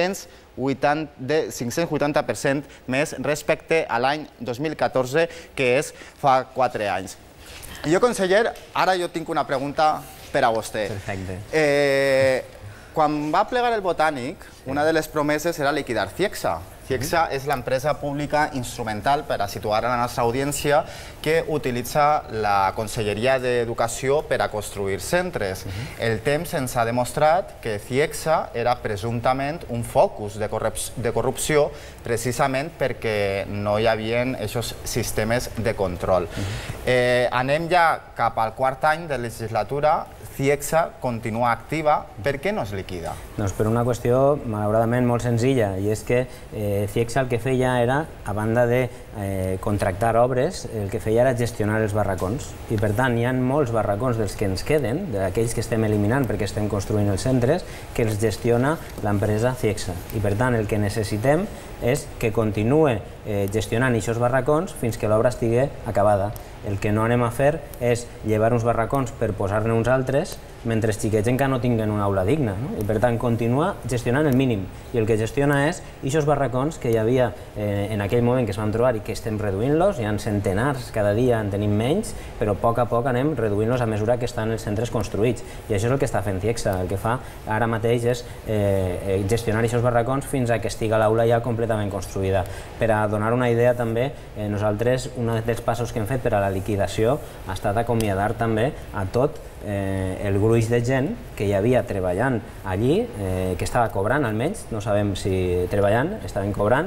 580% més respecte a l'any 2014, que és fa 4 anys. Jo, conseller, ara jo tinc una pregunta per a vostè. Perfecte. Quan va plegar el Botànic, una de les promeses era liquidar Ciegsa. Ciegsa és l'empresa pública instrumental, per a situar a la nostra audiència, que utilitza la Conselleria d'Educació per a construir centres. El temps ens ha demostrat que Ciegsa era presumptament un focus de corrupció precisament perquè no hi havia aquests sistemes de control. Anem ja cap al quart any de legislatura. Ciegsa continua activa. Per què no es liquida? Doncs per una qüestió, malauradament, molt senzilla, i és que Ciegsa el que feia era, a banda de contractar obres, el que feia era gestionar els barracons. I per tant, hi ha molts barracons dels que ens queden, d'aquells que estem eliminant perquè estem construint els centres, que els gestiona l'empresa Ciegsa. I per tant, el que necessitem és que continue gestionant aquests barracons fins que l'obra estigui acabada. El que no anem a fer és llevar uns barracons per posar-ne uns altres mentre els xiquets encara no tinguen una aula digna, i per tant continua gestionant el mínim, i el que gestiona és aquests barracons que hi havia en aquell moment que es van trobar i que estem reduint-los, hi ha centenars, cada dia en tenim menys, però a poc anem reduint-los a mesura que estan els centres construïts, i això és el que està fent CIECSA. El que fa ara mateix és gestionar aquests barracons fins a que estiga l'aula ja completament construïda. Per a donar una idea també, nosaltres, un dels passos que hem fet per a la liquidació ha estat acomiadar també a tot el gruix de gent que hi havia treballant allí, que estava cobrant almenys, no sabem si treballant, estaven cobrant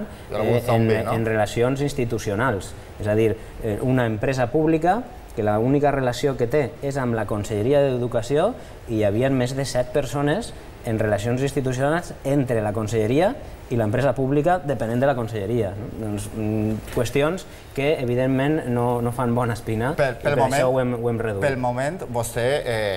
en relacions institucionals. És a dir, una empresa pública que l'única relació que té és amb la Conselleria d'Educació i hi havia més de 7 persones en relacions institucionals entre la Conselleria i l'empresa pública depenent de la Conselleria. Qüestions que, evidentment, no fan bona espina i per això ho hem reduït. Pel moment, vostè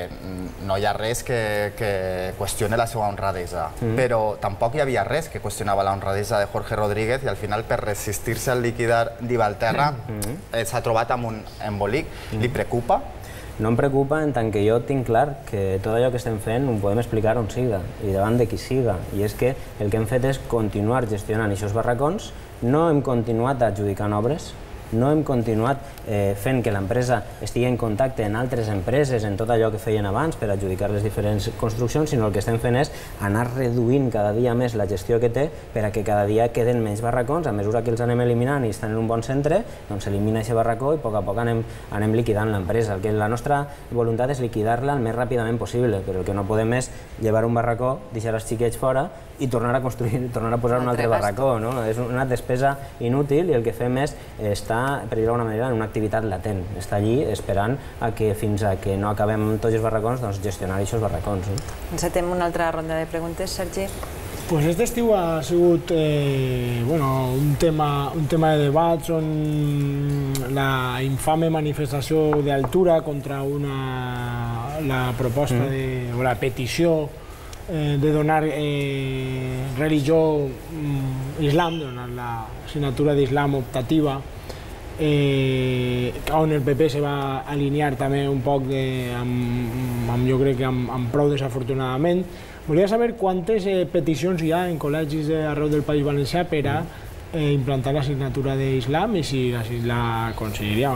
no hi ha res que qüestione la seva honradesa, però tampoc hi havia res que qüestionava la honradesa de Jorge Rodríguez i al final, per resistir-se al liquidar Divalterra, s'ha trobat amb un embolic. Li preocupa? No em preocupa en tant que jo tinc clar que tot allò que estem fent ho podem explicar on siga i davant de qui siga. I és que el que hem fet és continuar gestionant aquests barracons, no hem continuat adjudicant obres, no hem continuat fent que l'empresa estigui en contacte amb altres empreses en tot allò que feien abans per adjudicar les diferents construccions, sinó el que estem fent és anar reduint cada dia més la gestió que té per a que cada dia queden menys barracons. A mesura que els anem eliminant i estan en un bon centre, doncs s'elimina aquest barracó i a poc anem liquidant l'empresa. La nostra voluntat és liquidar-la el més ràpidament possible, però el que no podem és llevar un barracó, deixar els xiquets fora i tornar a construir, tornar a posar un altre barracó. És una despesa inútil i el que fem és estar, per dir-ho d'alguna manera, en una activitat latent. Estar allí esperant que fins a que no acabem tots els barracons, doncs gestionar aquests barracons. Encetem una altra ronda de preguntes, Sergi. Pues aquest estiu ha sigut un tema de debat, la infame manifestació d'Altura contra la proposta o la petició de donar religió islam, donar la assignatura d'islam optativa, on el PP se va alinear també un poc, jo crec que amb prou desafortunadament. Volia saber quantes peticions hi ha en col·legis arreu del País Valencià per a implantar l'assignatura d'islam i si la Conselleria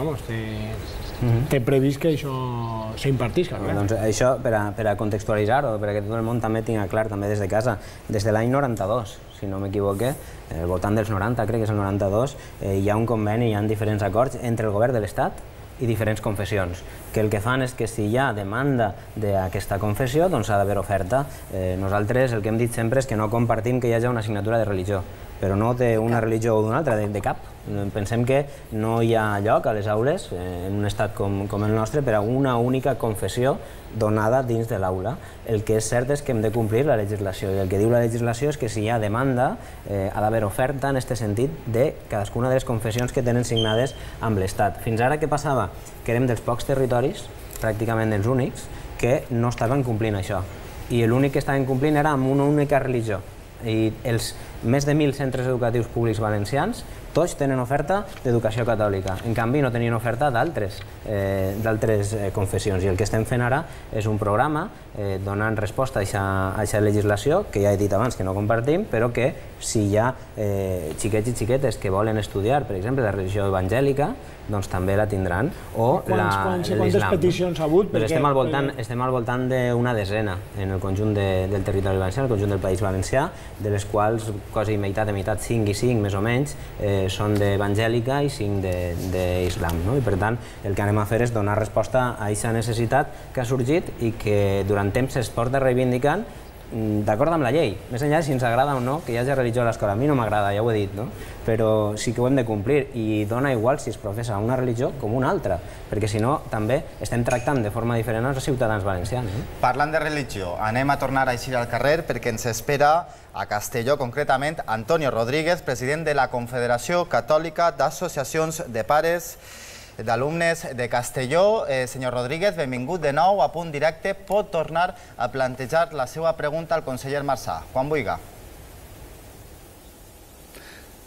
té previst que això s'impartisca. Doncs això, per a contextualitzar-ho, perquè tot el món també tinga clar, també des de casa, des de l'any 92, si no m'equivoque, al voltant dels 90, crec que és el 92, hi ha un conveni, hi ha diferents acords entre el govern de l'Estat i diferents confessions, que el que fan és que si hi ha demanda d'aquesta confessió, doncs ha d'haver oferta. Nosaltres el que hem dit sempre és que no compartim que hi hagi una assignatura de religió, però no d'una religió o d'una altra, de cap. Pensem que no hi ha lloc a les aules, en un estat com el nostre, per a una única confessió donada dins de l'aula. El que és cert és que hem de complir la legislació, i el que diu la legislació és que si hi ha demanda ha d'haver oferta en aquest sentit de cadascuna de les confessions que tenen signades amb l'Estat. Fins ara què passava? Que érem dels pocs territoris, pràcticament dels únics, que no estaven complint això. I l'únic que estaven complint era amb una única religió. I els més de 1.000 centres educatius públics valencians tots tenen oferta d'educació catòlica. En canvi, no tenien oferta d'altres confessions. I el que estem fent ara és un programa donant resposta a aquesta legislació, que ja he dit abans que no compartim, però que si hi ha xiquets i xiquetes que volen estudiar, per exemple, la religió evangèlica, doncs també la tindran, o l'islam. Quantes peticions ha hagut? Estem al voltant d'una desena en el conjunt del territori valencià, el conjunt del País Valencià, de les quals quasi meitat de meitat, 5 i 5 més o menys, són d'evangèlica i 5 d'islam. I per tant, el que anem a fer és donar resposta a aquesta necessitat que ha sorgit i que durant temps es porta reivindicant d'acord amb la llei, més enllà de si ens agrada o no que hi hagi religió a l'escola. A mi no m'agrada, ja ho he dit, però sí que ho hem de complir i dona igual si es professa una religió com una altra, perquè si no també estem tractant de forma diferent als ciutadans valencians. Parlant de religió, anem a tornar a eixir al carrer perquè ens espera a Castelló, concretament, Antonio Rodríguez, president de la Confederació Catòlica d'Associacions de Pares d'Alumnes de Castelló. Senyor Rodríguez, benvingut de nou a Punt Directe. Pot tornar a plantejar la seva pregunta al conseller Marsà, quan vulgui.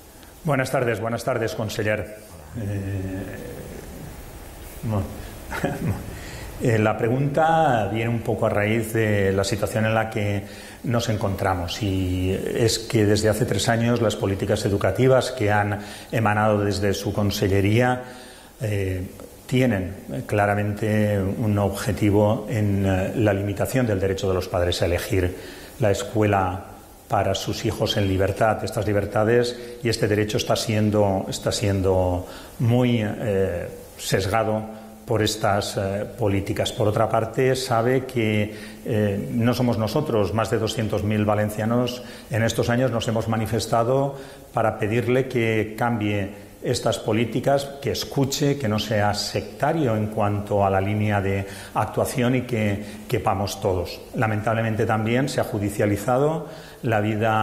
Buenas tardes, conseller. La pregunta viene un poco a raíz de la situación en la que nos encontramos, y es que desde hace 3 años las políticas educativas que han emanado desde su consellería tienen claramente un objetivo en la limitación del derecho de los padres a elegir la escuela para sus hijos en libertad. Estas libertades y este derecho está siendo muy sesgado por estas políticas. Por otra parte, sabe que no somos nosotros, más de 200.000 valencianos en estos años nos hemos manifestado para pedirle que cambie estas políticas, que escuche, que no sea sectario en cuanto a la línea de actuación y que quepamos todos. Lamentablemente también se ha judicializado la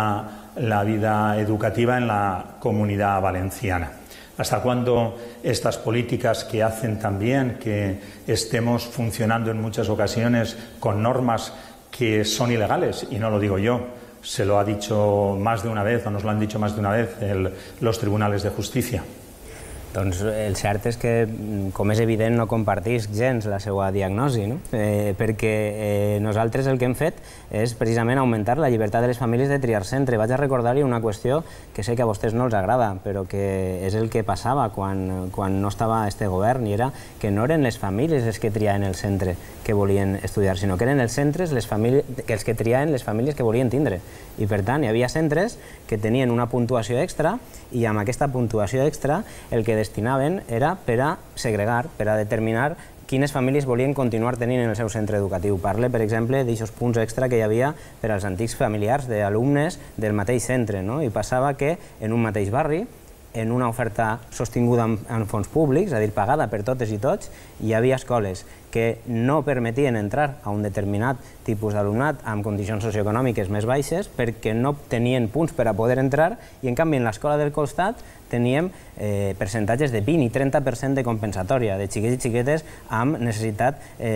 vida educativa en la Comunidad Valenciana. ¿Hasta cuándo estas políticas que hacen también que estemos funcionando en muchas ocasiones con normas que son ilegales? Y no lo digo yo, se lo ha dicho más de una vez, o nos lo han dicho más de una vez los tribunales de justícia. Doncs el cert és que, com és evident, no compartís gens la seva diagnosi, no? Perquè nosaltres el que hem fet és precisament augmentar la llibertat de les famílies de triar centre. Vaig a recordar-li una qüestió que sé que a vostès no els agrada, però que és el que passava quan no estava este govern, i era que no eren les famílies les que triaven el centre que volien estudiar, sinó que eren els centres els que triaven les famílies que volien tindre. I per tant, hi havia centres que tenien una puntuació extra, i amb aquesta puntuació extra el que destinaven era per a segregar, per a determinar quines famílies volien continuar tenint en el seu centre educatiu. Parle, per exemple, d'aixòs punts extra que hi havia per als antics familiars d'alumnes del mateix centre, no? I passava que en un mateix barri, en una oferta sostinguda amb fons públics, és a dir, pagada per totes i tots, hi havia escoles que no permetien entrar a un determinat tipus d'alumnat amb condicions socioeconòmiques més baixes perquè no tenien punts per a poder entrar, i en canvi en l'escola del costat teníem percentatges de 20 i 30% de compensatòria de xiquets i xiquetes amb necessitat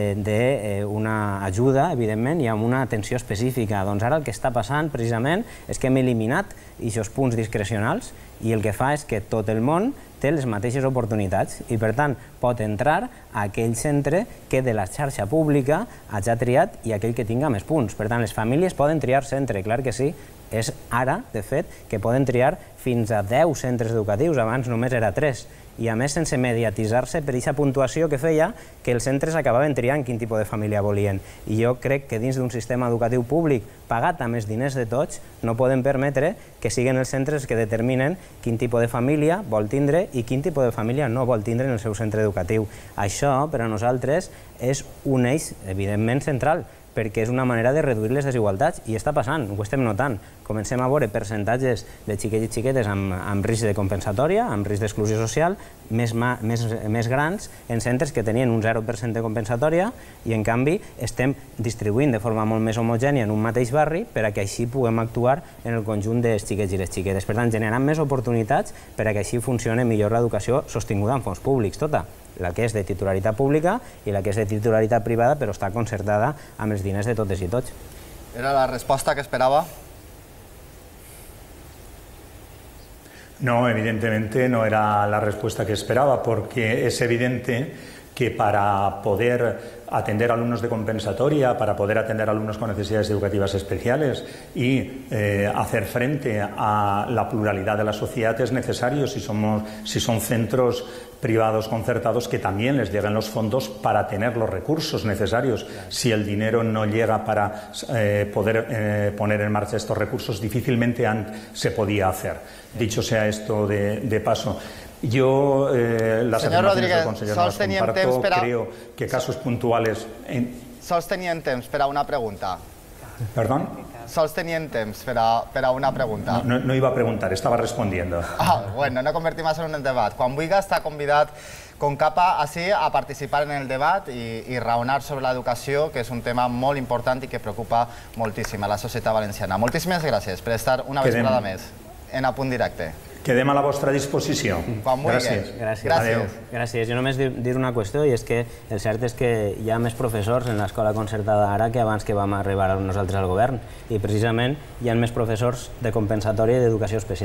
d'una ajuda, evidentment, i amb una atenció específica. Doncs ara el que està passant precisament és que hem eliminat aquests punts discrecionals, i el que fa és que tot el món té les mateixes oportunitats i, per tant, pot entrar a aquell centre que de la xarxa pública hagi triat i aquell que tinga més punts. Per tant, les famílies poden triar centre, clar que sí. És ara, de fet, que poden triar fins a 10 centres educatius, abans només era 3, i a més sense mediatitzar-se per aquesta puntuació que feia que els centres acabaven triant quin tipus de família volien. I jo crec que dins d'un sistema educatiu públic pagat amb els diners de tots no podem permetre que siguin els centres que determinen quin tipus de família vol tindre i quin tipus de família no vol tindre en el seu centre educatiu. Això, per a nosaltres, és un eix, evidentment, central, perquè és una manera de reduir les desigualtats, i està passant, ho estem notant. Comencem a veure percentatges de xiquets i xiquetes amb risc de compensatòria, amb risc d'exclusió social, més grans en centres que tenien un 0% de compensatòria, i en canvi estem distribuint de forma molt més homogènia en un mateix barri per a que així puguem actuar en el conjunt dels xiquets i les xiquetes. Per tant, generant més oportunitats per a que així funcioni millor l'educació sostinguda amb fons públics, tota. La que és de titularitat pública i la que és de titularitat privada, però està concertada amb els diners de totes i tots. ¿Era la respuesta que esperaba? No, evidentemente no era la respuesta que esperaba, porque es evidente que para poder atender alumnos de compensatoria, para poder atender alumnos con necesidades educativas especiales y hacer frente a la pluralidad de la sociedad es necesario, si son centros privados concertados, que también les lleguen los fondos para tener los recursos necesarios. Si el dinero no llega para poder poner en marcha estos recursos, difícilmente se podía hacer. Dicho sea esto de paso, yo las afirmaciones del conseller no las comparto, creo que casos puntuales... Sols tenien temps per a una pregunta. ¿Perdón? Sols tenien temps per a una pregunta. No iba a preguntar, estaba respondiendo. Bueno, no convertim això en un debat. Quan vulgui està convidat con capa així a participar en el debat i raonar sobre l'educació, que és un tema molt important i que preocupa moltíssim a la societat valenciana. Moltíssimes gràcies per estar una vesprada més en A Punt Directe. Quedem a la vostra disposició. Gràcies. Gràcies. Jo només dir una qüestió, i és que el cert és que hi ha més professors en l'escola concertada ara que abans que vam arribar nosaltres al govern, i precisament hi ha més professors de compensatòria i d'educació especial.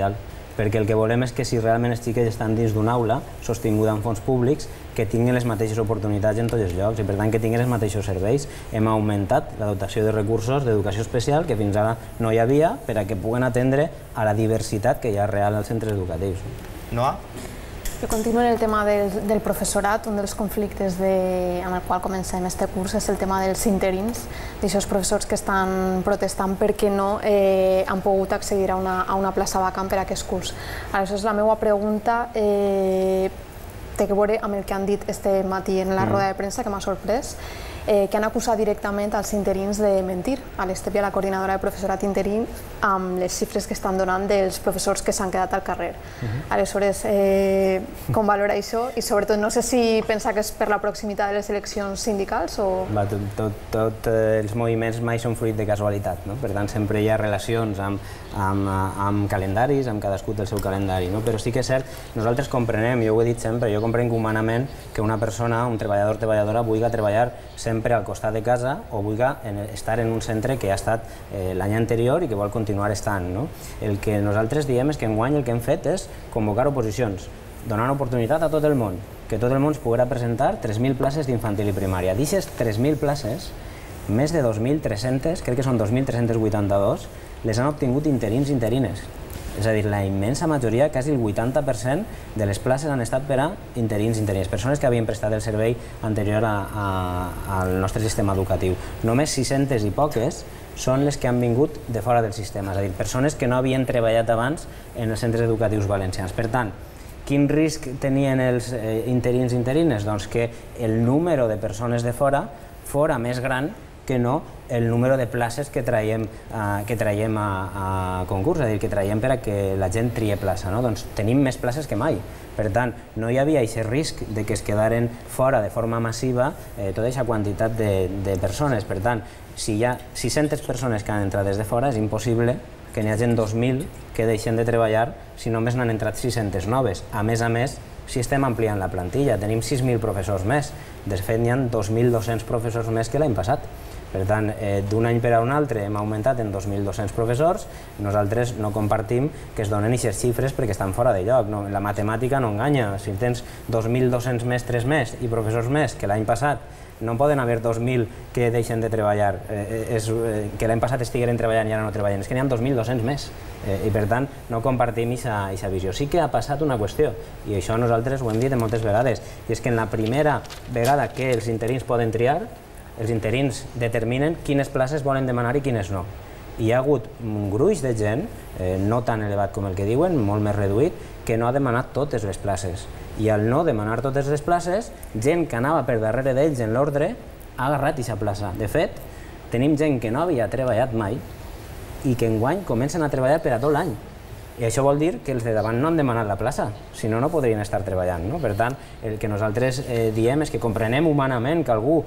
perquè el que volem és que si realment els xiquets estan dins d'una aula sostinguda amb fons públics, que tinguin les mateixes oportunitats en tots els llocs i per tant que tinguin els mateixos serveis. Hem augmentat la dotació de recursos d'educació especial que fins ara no hi havia per a que puguen atendre a la diversitat que hi ha real als centres educatius. Noa? Jo continuo en el tema del professorat. Un dels conflictes en el qual comencem este curs és el tema dels interins, d'aixòs professors que estan protestant perquè no han pogut accedir a una plaça vacant per a aquest curs. Aleshores, la meva pregunta té a veure amb el que han dit este matí en la roda de premsa, que m'ha sorprès, que han acusat directament als interins de mentir, a l'Estepia, la coordinadora de professorat interí, amb les xifres que estan donant dels professors que s'han quedat al carrer. Aleshores, com valora això? I sobretot, no sé si pensa que és per la proximitat de les eleccions sindicals o... Tots els moviments mai són fruit de casualitat, per tant sempre hi ha relacions amb calendaris, amb cadascú del seu calendari, però sí que és cert, nosaltres comprenem, jo ho he dit sempre, jo comprenc humanament que una persona, un treballador o treballadora, vulgui treballar sempre al costat de casa o vulgui estar en un centre que ha estat l'any anterior i que vol continuar estant. El que nosaltres diem és que enguany el que hem fet és convocar oposicions, donar oportunitat a tot el món, que tot el món es poguera presentar 3.000 places d'infantil i primària. D'aquestes 3.000 places, més de 2.300, crec que són 2.382, les han obtingut interins i interines. És a dir, la immensa majoria, quasi el 80% de les places han estat per a interins i interines, persones que havien prestat el servei anterior al nostre sistema educatiu. Només 600 i poques són les que han vingut de fora del sistema, és a dir, persones que no havien treballat abans en els centres educatius valencians. Per tant, quin risc tenien els interins i interines? Doncs que el número de persones de fora fora més gran que no el número de places que traiem a concurs, és a dir, que traiem per a que la gent trie plaça. Doncs tenim més places que mai. Per tant, no hi havia aquest risc de que es quedaren fora de forma massiva tota aquesta quantitat de persones. Per tant, si hi ha 600 persones que han entrat des de fora, és impossible que n'hi hagi 2.000 que deixen de treballar si només n'han entrat 600 noves. A més, si estem ampliant la plantilla, tenim 6.000 professors més. De fet, n'hi ha 2.200 professors més que l'any passat. Per tant, d'un any per a un altre hem augmentat en 2.200 professors. Nosaltres no compartim que es donen aquestes xifres perquè estan fora de lloc. La matemàtica no enganya. Si tens 2.200 mestres més i professors més que l'any passat, no poden haver 2.000 que deixen de treballar, que l'any passat estigueren treballant i ara no treballen. És que n'hi ha 2.200 més. I per tant, no compartim aquesta visió. Sí que ha passat una qüestió, i això nosaltres ho hem dit moltes vegades, i és que en la primera vegada que els interins poden triar, els interins determinen quines places volen demanar i quines no. Hi ha hagut un gruix de gent, no tan elevat com el que diuen, molt més reduït, que no ha demanat totes les places. I al no demanar totes les places, gent que anava per darrere d'ells en l'ordre ha agarrat aquesta plaça. De fet, tenim gent que no havia treballat mai i que enguany comencen a treballar per a tot l'any. I això vol dir que els de davant no han demanat la plaça, si no, no podrien estar treballant. Per tant, el que nosaltres diem és que comprenem humanament que algú,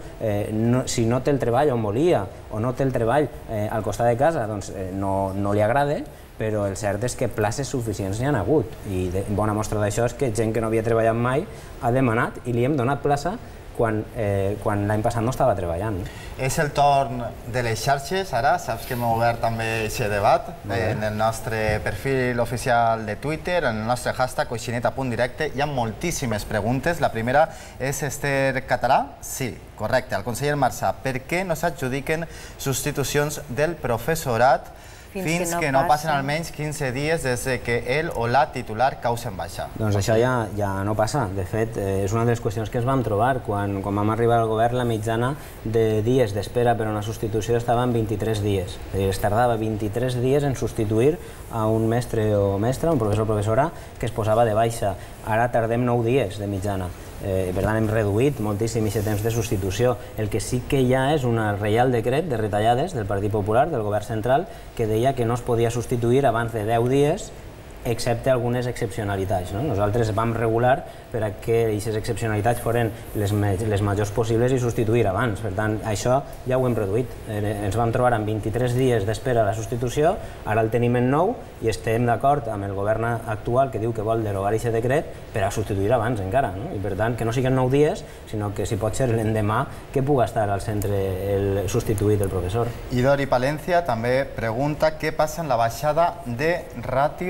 si no té el treball on volia o no té el treball al costat de casa, doncs no li agrada, però el cert és que places suficients n'hi ha hagut. I bona mostra d'això és que gent que no havia treballat mai ha demanat i li hem donat plaça quan l'any passat no estava treballant. És el torn de les xarxes, ara. Saps que hem obert també aquest debat en el nostre perfil oficial de Twitter, en el nostre hashtag coixineta.directe. Hi ha moltíssimes preguntes. La primera és Esther Català. Sí, correcte. El conseller Marsà, per què no s'adjudiquen substitucions del professorat fins que no passen almenys 15 dies des que ell o la titular causen baixa? Doncs això ja no passa. De fet, és una de les qüestions que ens vam trobar. Quan vam arribar al govern, la mitjana de dies d'espera per a una substitució estava en 23 dies. És a dir, es tardava 23 dies en substituir a un mestre o mestra, un professor o professora, que es posava de baixa. Ara tardem 9 dies de mitjana. Per tant, hem reduït moltíssim aquest temps de substitució. El que sí que hi ha és un reial decret de retallades del Partit Popular, del govern central, que deia que no es podia substituir abans de 10 dies, excepte algunes excepcionalitats. Nosaltres vam regular per a que aquestes excepcionalitats foren les majors possibles i substituir abans. Per tant, això ja ho hem reduït. Ens vam trobar amb 23 dies d'espera a la substitució, ara el tenim en 9 i estem d'acord amb el govern actual que diu que vol derogar aquest decret per a substituir abans encara. I per tant, que no siguin 9 dies, sinó que si pot ser l'endemà que pugui estar al centre substituït el professor. I Dori Palencia també pregunta què passa en la baixada de ràtios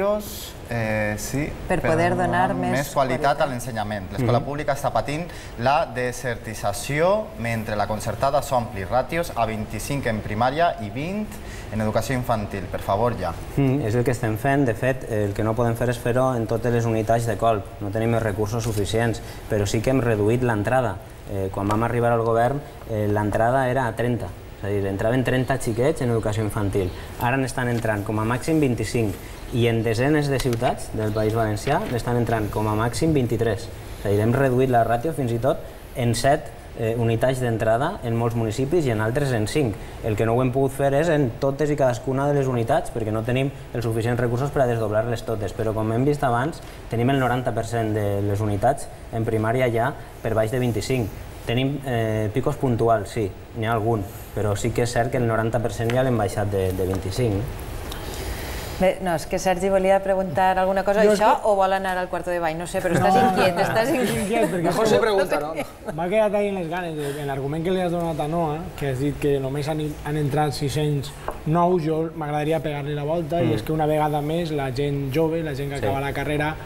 Sí, per poder donar més qualitat a l'ensenyament. L'escola pública està patint la desertització mentre la concertada s'ompli ràtios a 25 en primària i 20 en educació infantil. Per favor, ja. És el que estem fent. De fet, el que no podem fer és fer-ho en totes les unitats de colp. No tenim els recursos suficients, però sí que hem reduït l'entrada. Quan vam arribar al govern, l'entrada era a 30. És a dir, entraven 30 xiquets en educació infantil. Ara n'estan entrant com a màxim 25. I en desenes de ciutats del País Valencià n'estan entrant com a màxim 23. És a dir, hem reduït la ràtio fins i tot en 7 unitats d'entrada en molts municipis i en altres en 5. El que no ho hem pogut fer és en totes i cadascuna de les unitats perquè no tenim els suficients recursos per a desdoblar-les totes, però com hem vist abans tenim el 90% de les unitats en primària ja per baix de 25. Tenim picos puntuals, sí, n'hi ha algun, però sí que és cert que el 90% ja l'hem baixat de 25. Bé, no, és que Sergi volia preguntar alguna cosa d'això o vol anar al quarto de bany, no sé, però estàs inquiet, estàs inquiet. Mejor se pregunta, no? M'ha quedat ahí en les ganes, en l'argument que li has donat a Noa, que has dit que només han entrat 600 nous, jo m'agradaria pegar-li la volta, i és que una vegada més la gent jove, la gent que acaba la carrera,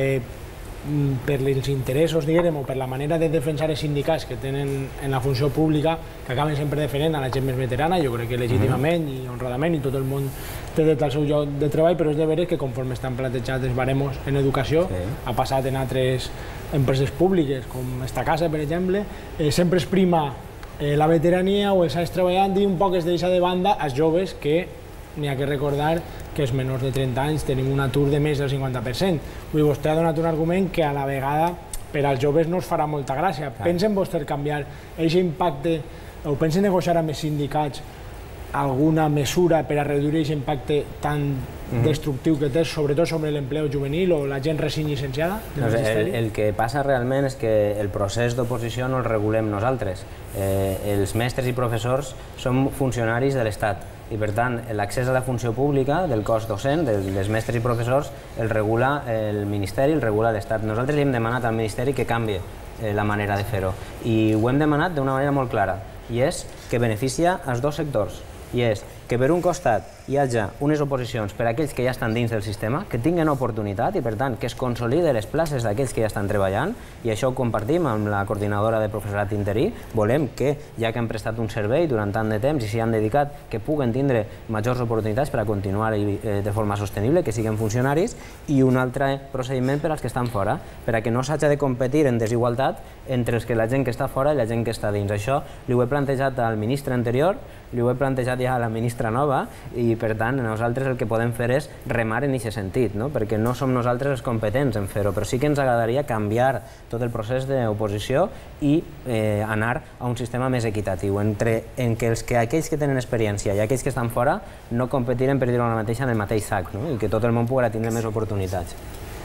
per els interessos, diguem, o per la manera de defensar els sindicats que tenen en la funció pública, que acaben sempre defendent a la gent més veterana, jo crec que legítimament i honradament, i tot el món té dret al seu lloc de treball, però és de veres que conforme estan plantejats els baremos en educació, ha passat en altres empreses públiques, com esta casa, per exemple, sempre es prima la veterania o els anys treballant i un poc es deixa de banda els joves, que n'hi ha que recordar que els menors de 30 anys tenim un atur de més del 50%. Vull dir, vostè ha donat un argument que a la vegada per als joves no us farà molta gràcia. Pensen vostès canviar aquest impacte o pensen negociar amb els sindicats alguna mesura per a reduir aquest impacte tan destructiu que té, sobretot sobre l'empleo juvenil o la gent recent llicenciada? El que passa realment és que el procés d'oposició no el regulem nosaltres. Els mestres i professors som funcionaris de l'Estat i, per tant, l'accés a la funció pública del cos docent, dels mestres i professors, el regula el Ministeri, el regula l'Estat. Nosaltres li hem demanat al Ministeri que canvi la manera de fer-ho i ho hem demanat d'una manera molt clara, i és que beneficia els dos sectors. I és que per un costat hi hagi unes oposicions per a aquells que ja estan dins del sistema, que tinguin oportunitat i, per tant, que es consolide les places d'aquells que ja estan treballant, i això ho compartim amb la coordinadora de professorat interí. Volem que, ja que han prestat un servei durant tant de temps i s'hi han dedicat, que puguen tindre majors oportunitats per a continuar de forma sostenible, que siguin funcionaris, i un altre procediment per als que estan fora, per a que no s'hagi de competir en desigualtat entre la gent que està fora i la gent que està dins. Això li ho he plantejat al ministre anterior, li ho he plantejat ja a la ministra nova, i per tant nosaltres el que podem fer és remar en aquest sentit, perquè no som nosaltres els competents en fer-ho, però sí que ens agradaria canviar tot el procés d'oposició i anar a un sistema més equitatiu, en què aquells que tenen experiència i aquells que estan fora no competiren, per dir-ho mateixa, en el mateix sac, i que tot el món pugui tindre més oportunitats.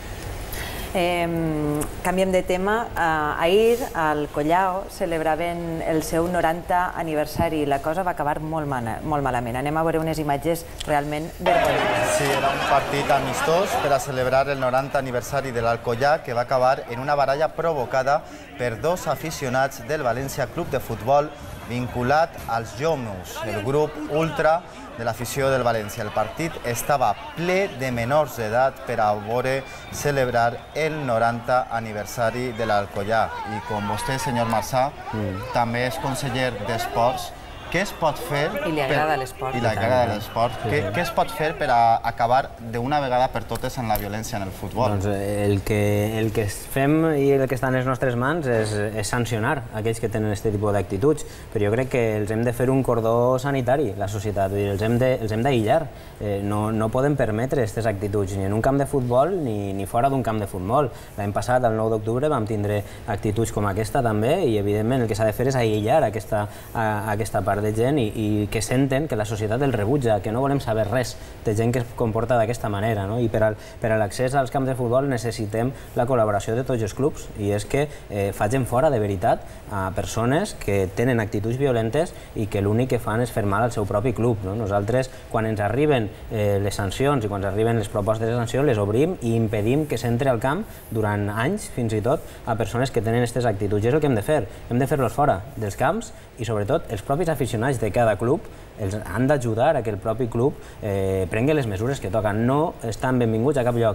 Canviem de tema. Ahir al Collao celebraven el seu 90 aniversari i la cosa va acabar molt malament. Anem a veure unes imatges realment vergonyoses. Sí, era un partit amistós per a celebrar el 90 aniversari de l'Alcoyà, que va acabar en una baralla provocada per dos aficionats del València Club de Futbol vinculat als Jomus, el grup ultra de l'afició del València. El partit estava ple de menors d'edat per a veure celebrar el 90 aniversari de l'Alcoyà. I com vostè, senyor Marçà, també és conseller d'Esports, què es pot fer... I li agrada l'esport. I li agrada l'esport. Què es pot fer per a acabar d'una vegada per totes en la violència en el futbol? Doncs el que fem i el que està en les nostres mans és sancionar aquells que tenen aquest tipus d'actituds, però jo crec que els hem de fer un cordó sanitari, la societat, els hem d'aïllar. No podem permetre aquestes actituds ni en un camp de futbol ni fora d'un camp de futbol. L'any passat, el 9 d'octubre, vam tindre actituds com aquesta també, i evidentment el que s'ha de fer és aïllar aquesta part de gent i que senten que la societat el rebutja, que no volem saber res de gent que es comporta d'aquesta manera, i per a l'accés als camps de futbol necessitem la col·laboració de tots els clubs, i és que facin fora de veritat a persones que tenen actituds violentes i que l'únic que fan és fer mal al seu propi club. Nosaltres, quan ens arriben les sancions i quan ens arriben les propostes de sanció, les obrim i impedim que s'entri al camp durant anys, fins i tot, a persones que tenen aquestes actituds. I és el que hem de fer. Hem de fer-los fora dels camps i, sobretot, els propis aficionats aficionats de cada club els han d'ajudar a que el propi club prengui les mesures que toquen. No estan benvinguts a cap lloc.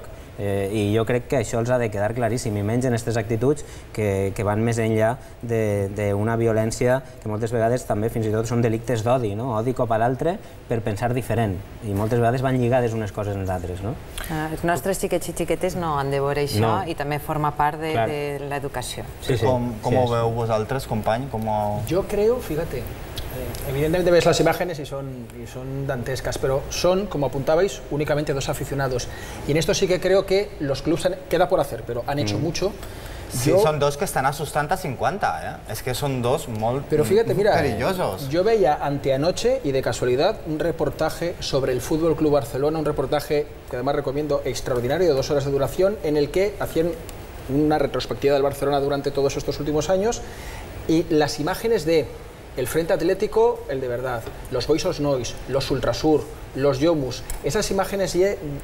I jo crec que això els ha de quedar claríssim, i menys en aquestes actituds que van més enllà d'una violència que moltes vegades també fins i tot són delictes d'odi, odi cap a l'altre per pensar diferent, i moltes vegades van lligades unes coses en les altres. Els nostres xiquets i xiquetes no han de veure això i també forma part de l'educació. Com ho veu vosaltres, company? Yo creo, fíjate, evidentemente ves las imágenes y son dantescas, pero son, como apuntabais, únicamente 2 aficionados. Y en esto sí que creo que los clubs queda por hacer, pero han hecho mucho. Sí, son 2 que están asustando a 50, Es que son 2 muy Pero fíjate, mira, perillosos. Yo veía anteanoche, y de casualidad, un reportaje sobre el Fútbol Club Barcelona, un reportaje que además recomiendo extraordinario, de 2 horas de duración, en el que hacían una retrospectiva del Barcelona durante todos estos últimos años, y las imágenes de el Frente Atlético, el de verdad, los Boys Nois, los Ultrasur, los Yomus, esas imágenes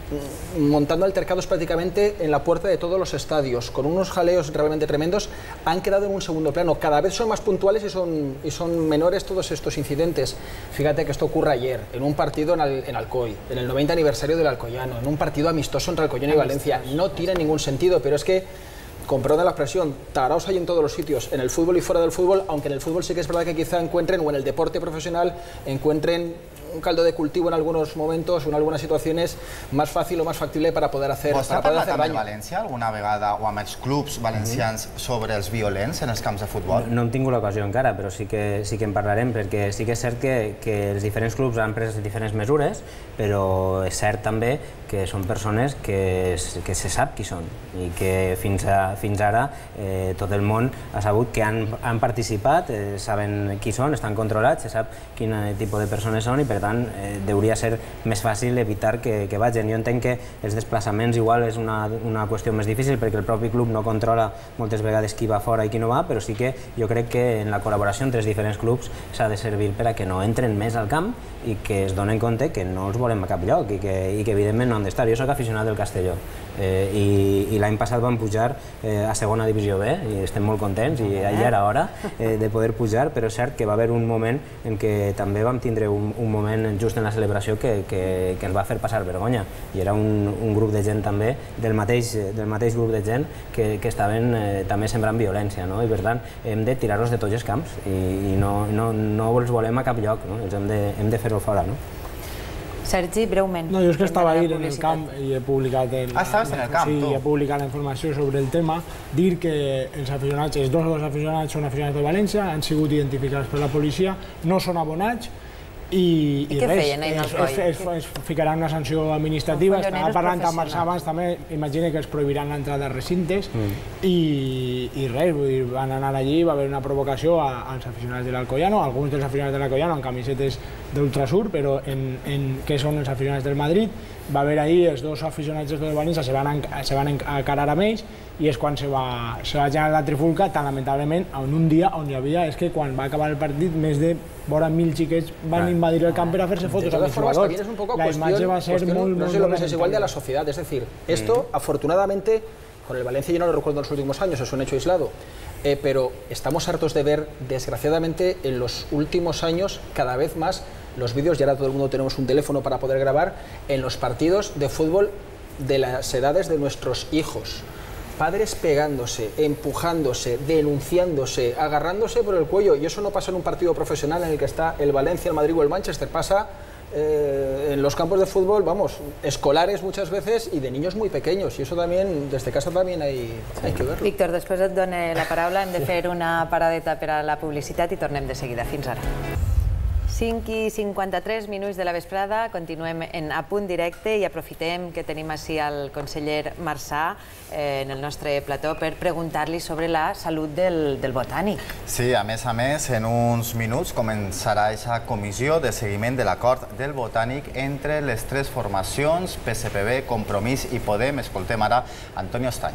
montando altercados prácticamente en la puerta de todos los estadios, con unos jaleos realmente tremendos, han quedado en un segundo plano. Cada vez son más puntuales y son menores todos estos incidentes. Fíjate que esto ocurre ayer, en un partido en Alcoy, en el 90 aniversario del Alcoyano, en un partido amistoso entre Alcoyano y Valencia. No tiene ningún sentido, pero es que, con perdón de la expresión, taraos hay en todos los sitios, en el fútbol y fuera del fútbol, aunque en el fútbol sí que es verdad que quizá encuentren, o en el deporte profesional, encuentren un caldo de cultivo en algunos momentos o en algunas situaciones más fácil o más factible para poder hacer daño. ¿Vostè ha parlat amb el València alguna vegada o amb els clubs valencians sobre els violents en els camps de futbol? No hem tingut l'ocasió encara, però sí que en parlarem, perquè sí que és cert que els diferents clubs han pres diferents mesures, però és cert també que són persones que se sap qui són i que fins ara tot el món ha sabut que han participat, saben qui són, estan controlats, se sap quin tipus de persones són i per tant hauria ser més fàcil evitar que vagin. Jo entenc que els desplaçaments igual és una qüestió més difícil perquè el propi club no controla moltes vegades qui va fora i qui no va, però sí que jo crec que en la col·laboració entre els diferents clubs s'ha de servir per a que no entren més al camp i que es donen compte que no els volem a cap lloc i que evidentment no han d'estar. Jo soc aficionat del Castelló i l'any passat vam pujar a segona divisió B i estem molt contents i ja era hora de poder pujar, però és cert que va haver un moment en què també vam tindre un moment just en la celebració que ens va fer passar vergonya i era un grup de gent també del mateix grup de gent que estaven també sembrant violència i per tant hem de tirar-los de tots els camps i no els volem a cap lloc, hem de fer-ho fora. Sergi, breument. No, jo és que estava ahir en el camp i he publicat... estaves en el camp, tu? Sí, he publicat la informació sobre el tema. Dir que els aficionats, els dos aficionats són aficionats de València, han sigut identificats per la policia, no són abonats i què feien ahir al Coi? Es ficaran una sanció administrativa. Estava parlant amb Marçà abans també, imagina que els prohibiran l'entrada a recintes i res, van anar allí, va haver una provocació als aficionats de l'Alcoyano, alguns dels aficionats de l'Alcoyano amb camisetes d'Ultrasur, però que són els aficionats del Madrid. Va haver ahir els dos aficionats del València se van encarar amb ells i és quan se va generar la trifulca, tan lamentablement en un dia on hi havia, és que quan va acabar el partit més de vora 1.000 xiquets van invadir el camp per a fer-se fotos amb els jugadors. Es un poco la imagen va a ser muy, no sé lo que es igual de la sociedad, es decir, esto afortunadamente con el Valencia yo no lo recuerdo en los últimos años, es un hecho aislado, pero estamos hartos de ver, desgraciadamente, en los últimos años cada vez más los vídeos, y ahora todo el mundo tenemos un teléfono para poder grabar, en los partidos de fútbol de las edades de nuestros hijos. Padres pegándose, empujándose, denunciándose, agarrándose por el cuello, y eso no pasa en un partido profesional en el que está el Valencia, el Madrid o el Manchester, pasa en los campos de fútbol, vamos, escolares muchas veces y de niños muy pequeños, y eso también, desde casa también hay que verlo. Víctor, després et dono la paraula, hem de fer una paradeta per a la publicitat i tornem de seguida. Fins ara. 5:53 de la vesprada, continuem en A Punt Directe i aprofitem que tenim així el conseller Marçà en el nostre plató per preguntar-li sobre la salut del Botànic. Sí, a més, en uns minuts començarà aquesta comissió de seguiment de l'acord del Botànic entre les tres formacions, PSPB, Compromís i Podem. Escoltem ara Antonio Estany.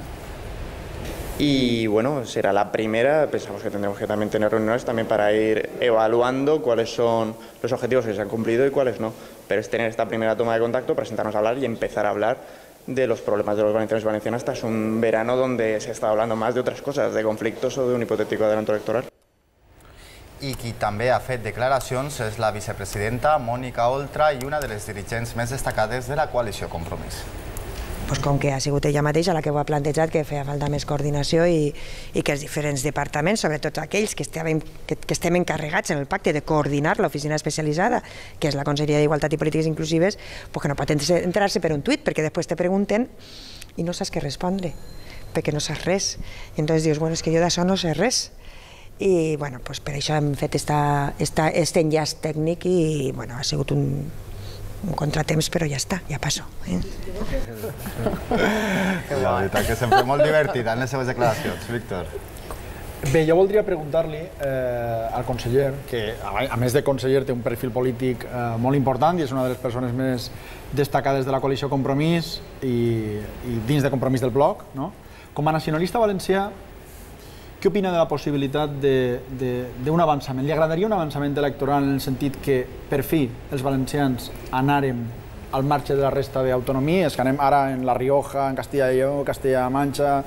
Y bueno, será la primera, pensamos que tendremos que también tener reuniones también para ir evaluando cuáles son los objetivos que se han cumplido y cuáles no. Pero es tener esta primera toma de contacto, presentarnos a hablar y empezar a hablar de los problemas de los valencianos y valencianas. Este es un verano donde se está hablando más de otras cosas, de conflictos o de un hipotético adelanto electoral. I qui també ha fet declaracions és la vicepresidenta Mònica Oltra i una de les dirigents més destacades de la coalició Compromís. Com que ha sigut ella mateixa la que ho ha plantejat, que feia falta més coordinació i que els diferents departaments, sobretot aquells que estem encarregats en el pacte de coordinar l'oficina especialitzada, que és la Conselleria d'Igualtat i Polítiques Inclusives, que no pot entrar-se per un tuit, perquè després te pregunten i no saps què respondre, perquè no saps res. I llavors dius, és que jo d'això no sé res. I per això hem fet aquest enllaç tècnic i ha sigut un contratemps, però ja està, ja passo. La veritat que sempre molt divertida en les seves declaracions. Víctor. Bé, jo voldria preguntar-li al conseller, que a més de conseller té un perfil polític molt important i és una de les persones més destacades de la coalició Compromís i dins de Compromís del Bloc. Com a nacionalista valencià, què opina de la possibilitat d'un avançament? Li agradaria un avançament electoral en el sentit que, per fi, els valencians anàrem al marge de la resta d'autonomies, que anem ara en La Rioja, en Castilla y Lleó, Castilla-La Manxa...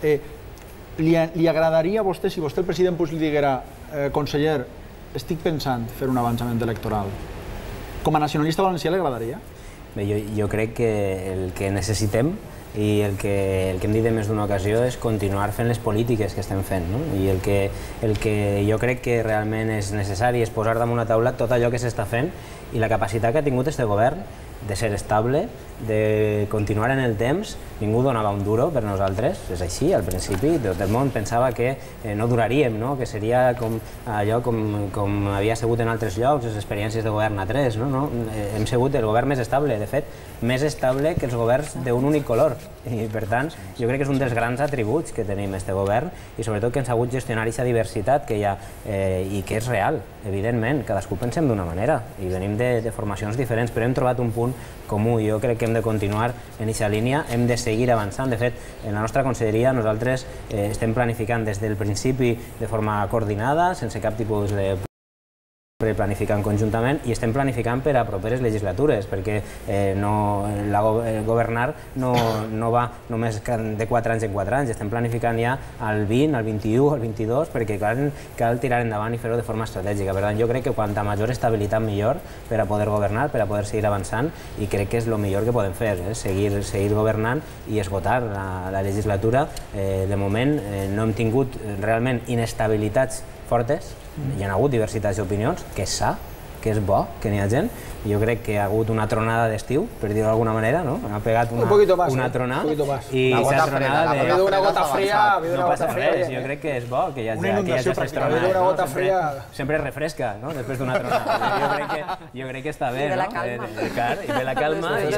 Li agradaria a vostè, si vostè el president li diguera conseller, estic pensant fer un avançament electoral, com a nacionalista valencià li agradaria? Bé, jo crec que el que necessitem i el que hem dit en més d'una ocasió és continuar fent les polítiques que estem fent, i el que jo crec que realment és necessari és posar damunt la taula tot allò que s'està fent i la capacitat que ha tingut aquest govern de ser estable, de continuar en el temps. Ningú donava un duro per nosaltres, és així, al principi tot el món pensava que no duraríem, que seria allò com havia sigut en altres llocs, les experiències de govern a 3. Hem sigut el govern més estable, de fet, més estable que els governs d'un únic color. I, per tant, jo crec que és un dels grans atributs que tenim aquest govern i sobretot que hem sabut gestionar aquesta diversitat que hi ha i que és real, evidentment. Cadascú pensem d'una manera i venim de formacions diferents, però hem trobat un punt comú. Jo crec que hem de continuar en aquesta línia, hem de seguir avançant. De fet, en la nostra conselleria nosaltres estem planificant des del principi de forma coordinada, sense cap tipus de planificant conjuntament i estem planificant per a properes legislatures perquè governar no va només de 4 anys en 4 anys, estem planificant ja el 20, el 21, el 22 perquè cal tirar endavant i fer-ho de forma estratègica. Per tant, jo crec que quanta major estabilitat millor per a poder governar, per a poder seguir avançant i crec que és el millor que podem fer, seguir governant i esgotar la legislatura. De moment no hem tingut realment inestabilitats fortes, hi ha hagut diversitats d'opinions, que és sa, que és bo, que n'hi ha gent. Jo crec que ha hagut una tronada d'estiu, per dir-ho d'alguna manera, ha pegat una tronada i s'ha tronada de... Una gota fría. No passa res, jo crec que és bo que hi hagi aquestes tronades. Sempre refresca, després d'una tronada. Jo crec que està bé, no? I ve la calma i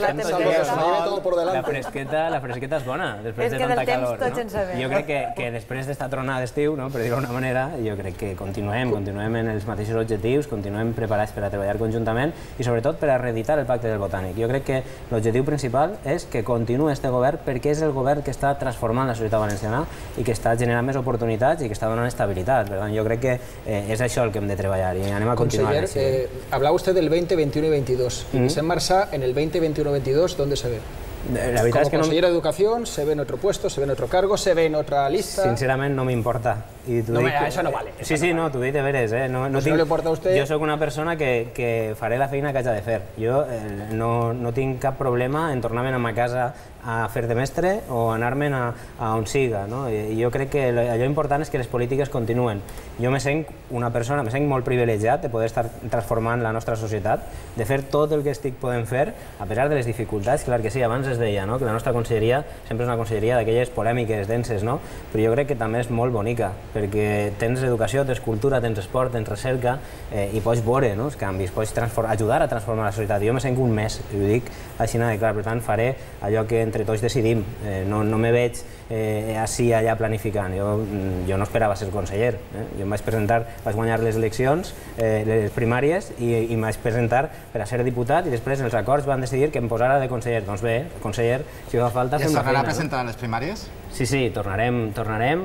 la fresqueta és bona després de tanta calor. Jo crec que després d'esta tronada d'estiu, per dir-ho d'una manera, jo crec que continuem en els mateixos objectius, continuem preparats per a treballar conjuntament i sobretot per a reeditar el Pacte del Botànic. Jo crec que l'objectiu principal és que continuï aquest govern perquè és el govern que està transformant la societat valenciana i que està generant més oportunitats i que està donant estabilitat. Per tant, jo crec que és això el que hem de treballar i anem a continuar. Conseller, hablaba usted del 20, 21 y 22. Y Vicent Marsá, en el 20, 21 y 22, ¿dónde se ve? Como consellero de Educación, ¿se ve en otro puesto, se ve en otro cargo, se ve en otra lista? Sincerament no m'importa. Eso no vale. Sí, no, t'ho dic de veres. No le importa a usted? Jo soc una persona que faré la feina que haig de fer. Jo no tinc cap problema en tornar-me'n a ma casa a fer de mestre o anar-me'n a on siga. Jo crec que allò important és que les polítiques continuen. Jo me sent una persona, me sent molt privilegiat de poder estar transformant la nostra societat, de fer tot el que estic podent fer, a pesar de les dificultats. Clar que sí, abans es deia que la nostra conselleria sempre és una conselleria d'aquelles polèmiques denses, però jo crec que també és molt bonica, perquè tens educació, tens cultura, tens esport, tens recerca i pots veure els canvis, pots ajudar a transformar la societat. Jo me sent un mes, i ho dic així de clar, per tant faré allò que entre tots decidim. No me veig així allà planificant. Jo no esperava ser conseller. Jo em vaig presentar, vaig guanyar les eleccions, les primàries, i em vaig presentar per a ser diputat i després els acords van decidir que em posara de conseller. Doncs bé, conseller, si fa falta fem la feina. I es tornarà a presentar a les primàries? Sí, tornarem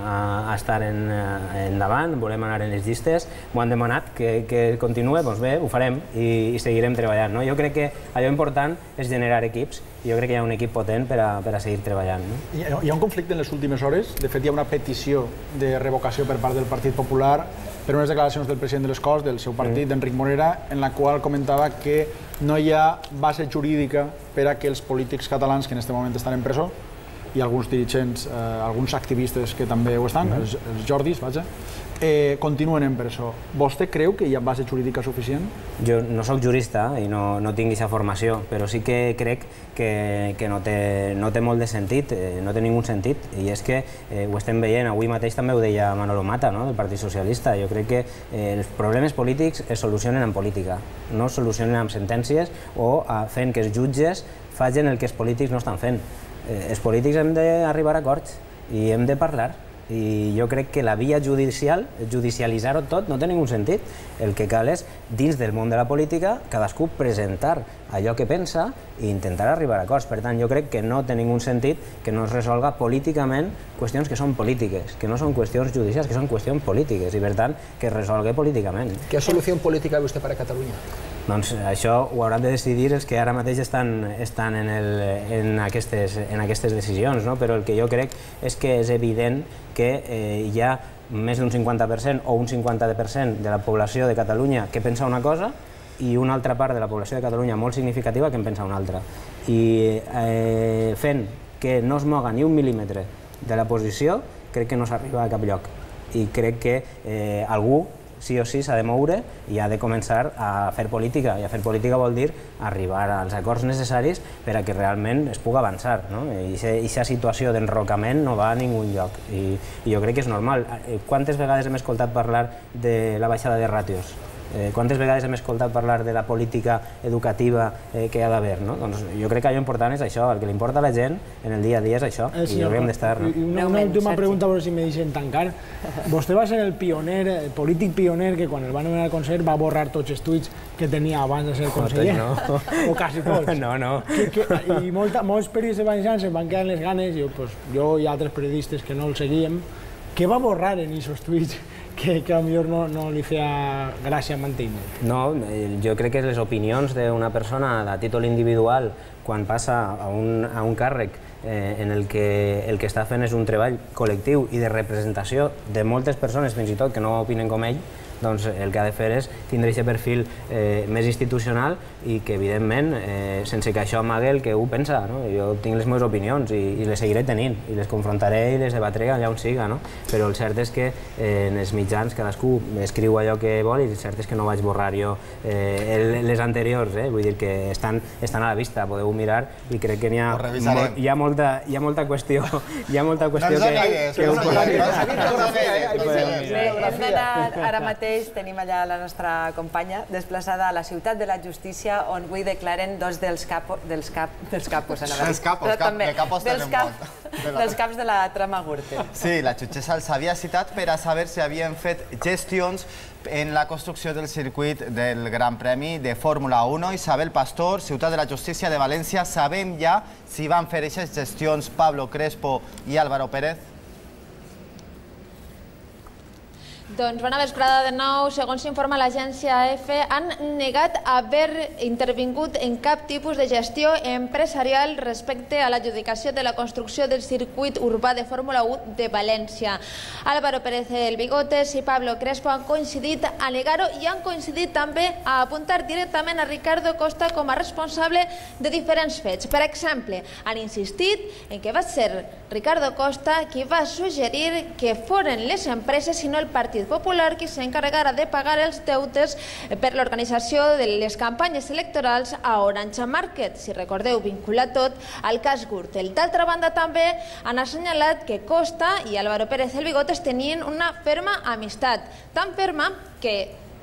a estar endavant, volem anar en les llistes, m'ho han demanat que continuï, doncs bé, ho farem i seguirem treballant. Jo crec que allò important és generar equips i jo crec que hi ha un equip potent per a seguir treballant. Hi ha un conflicte en les últimes hores, de fet hi ha una petició de revocació per part del Partit Popular per unes declaracions del president de les Corts, del seu partit, d'Enric Morera, en la qual comentava que no hi ha base jurídica per a que els polítics catalans que en aquest moment estan en presó i alguns dirigents, alguns activistes que també ho estan, els Jordis, vaja, continuen en presó. Vostè creu que hi ha base jurídica suficient? Jo no soc jurista i no tinc aquesta formació, però sí que crec que no té molt de sentit, no té ningú sentit, i és que ho estem veient, avui mateix també ho deia Manolo Mata, del Partit Socialista. Jo crec que els problemes polítics es solucionen en política, no es solucionen amb sentències o fent que els jutges facin el que els polítics no estan fent. Els polítics hem d'arribar a acords i hem de parlar. I jo crec que la via judicial, judicialitzar-ho tot, no té ningú sentit. El que cal és, dins del món de la política, cadascú presentar allò que pensa i intentar arribar a acords. Per tant, jo crec que no té ningú sentit que no es resolga políticament qüestions que són polítiques, que no són qüestions judicials, que són qüestions polítiques, i per tant, que es resolgui políticament. ¿Qué solución política ve usted para Cataluña? Doncs això ho hauran de decidir els que ara mateix estan en aquestes decisions, però el que jo crec és que és evident que hi ha més d'un 50% o un 50% de la població de Catalunya que pensa una cosa i una altra part de la població de Catalunya molt significativa que en pensa una altra. I fent que no es moga ni un mil·límetre de la posició, crec que no s'arriba a cap lloc. I crec que algú sí o sí s'ha de moure i ha de començar a fer política, i a fer política vol dir arribar als acords necessaris per a que realment es pugui avançar. I aquesta situació d'enrocament no va a ningú lloc, i jo crec que és normal. Quantes vegades hem escoltat parlar de la baixada de ràtios? Quantes vegades hem escoltat parlar de la política educativa que hi ha d'haver? Doncs jo crec que allò important és això, el que li importa a la gent en el dia a dia és això, i hauríem d'estar. Una última pregunta, a veure si me deixen tancar. Vostè va ser el pioner, el polític pioner, que quan el va nomenar conseller va borrar tots els tuits que tenia abans de ser conseller? O quasi tots? No. I molts periodistes valencians se'n van quedar en les ganes, jo i altres periodistes que no el seguíem, què va borrar en aquests tuits que potser no li feia gràcia mantenir? No, jo crec que les opinions d'una persona a títol individual quan passa a un càrrec en el que està fent és un treball col·lectiu i de representació de moltes persones, fins i tot, que no opinen com ell, doncs el que ha de fer és tindre aquest perfil més institucional i que, evidentment, sense que això amague el que un pensa. Jo tinc les meves opinions i les seguiré tenint, i les confrontaré i les debatré allà on siga, però el cert és que en els mitjans cadascú escriu allò que vol, i el cert és que no vaig borrar jo les anteriors, vull dir que estan a la vista, podeu mirar, i crec que hi ha molta qüestió que us hem d'anar ara mateix. Tenim allà la nostra companya desplaçada a la ciutat de la justícia, on avui declaren dos dels capos de la trama Gürtel. Sí, la jutgessa els havia citat per a saber si havien fet gestions en la construcció del circuit del Gran Premi de Fórmula 1. Isabel Pastor, ciutat de la justícia de València, sabem ja si van fer aquestes gestions Pablo Crespo i Álvaro Pérez? Doncs bona vesprada de nou. Segons s'informa l'agència AF, han negat haver intervingut en cap tipus de gestió empresarial respecte a l'adjudicació de la construcció del circuit urbà de Fórmula 1 de València. Álvaro Pérez el Bigotes i Pablo Crespo han coincidit a negar-ho i han coincidit també a apuntar directament a Ricardo Costa com a responsable de diferents fets. Per exemple, han insistit en que va ser Ricardo Costa qui va suggerir que foren les empreses i no el Partit Popular qui s'encarregara de pagar els deutes per l'organització de les campanyes electorals a Orange Market, si recordeu, vinculat tot al cas Gürtel. D'altra banda, també han assenyalat que Costa i Álvaro Pérez el Bigotes tenien una ferma amistat, tan ferma que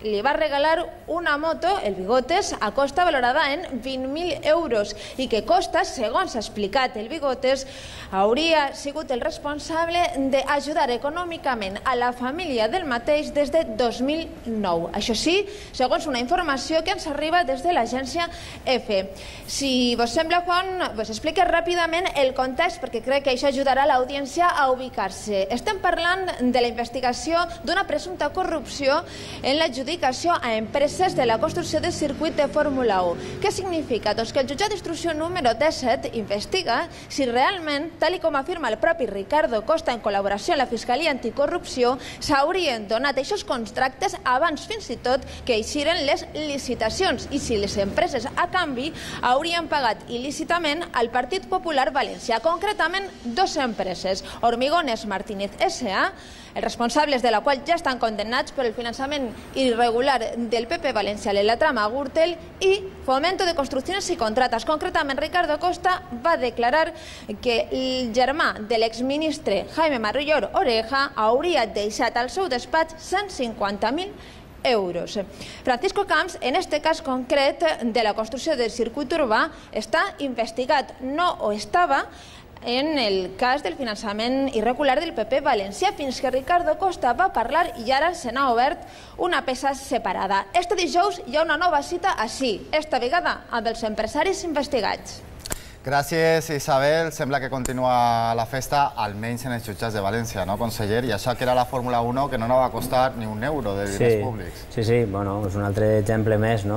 li va regalar una moto, el Bigotes, a costa valorada en 20.000 euros i que Costa, segons ha explicat el Bigotes, hauria sigut el responsable d'ajudar econòmicament a la família del mateix des de 2009. Això sí, segons una informació que ens arriba des de l'agència EFE. Si vos sembla, Juan, vos explique ràpidament el context perquè crec que això ajudarà l'audiència a ubicar-se. Estem parlant de la investigació d'una presumpta corrupció en l'adjudicació a empreses de la construcció del circuit de Fórmula 1. Què significa? Doncs que el jutjat d'instrucció número 17 investiga si realment, tal com afirma el propi Ricardo Costa en col·laboració amb la Fiscalia Anticorrupció, s'haurien donat aquests contractes abans fins i tot que eixiren les licitacions i si les empreses a canvi haurien pagat il·lícitament al Partit Popular Valencià, concretament dues empreses, Hormigones Martínez S.A., els responsables de la qual ja estan condemnats per el finançament irregular del PP Valencià en la trama Gürtel, i Fomento de Construcciones y Contratas. Concretament, Ricardo Costa va declarar que el germà de l'exministre Jaime Marrullor Oreja hauria deixat al seu despatx 150.000 euros. Francisco Camps, en este cas concret de la construcció del circuit urbà, està investigat, no ho estava, en el cas del finançament irregular del PP Valencià, fins que Ricardo Costa va parlar i ara se n'ha obert una peça separada. Este dijous hi ha una nova cita així, esta vegada amb els empresaris investigats. Gràcies, Isabel. Sembla que continua la festa, almenys en els jutjats de València, no, conseller? I això que era la Fórmula 1, que no va costar ni un euro de diners públics. Sí, bueno, és un altre exemple més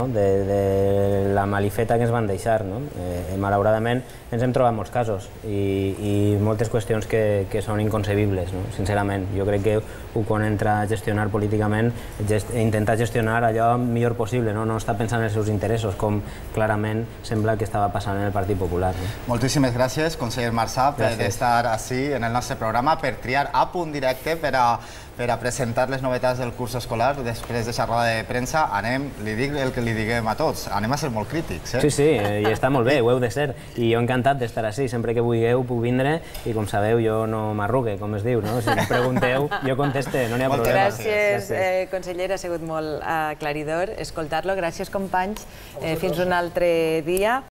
de la malifeta que ens van deixar. Malauradament ens hem trobat molts casos i moltes qüestions que són inconcebibles, sincerament. Jo crec que quan entra a gestionar políticament, intentar gestionar allò millor possible, no està pensant en els seus interessos, com clarament sembla que estava passant en el Partit Popular. Moltíssimes gràcies, conseller Marsà, per estar així en el nostre programa, per triar a punt directe per a presentar les novetats del curs escolar. Després de xerrada de premsa, li dic el que li diguem a tots, anem a ser molt crítics. Sí, i està molt bé, ho heu de ser. I jo encantat d'estar així, sempre que vulgueu puc vindre i com sabeu jo no m'arrugue, com es diu, no? Si em pregunteu, jo conteste, no n'hi ha problema. Gràcies, conseller, ha sigut molt aclaridor escoltar-lo. Gràcies, companys. Fins un altre dia.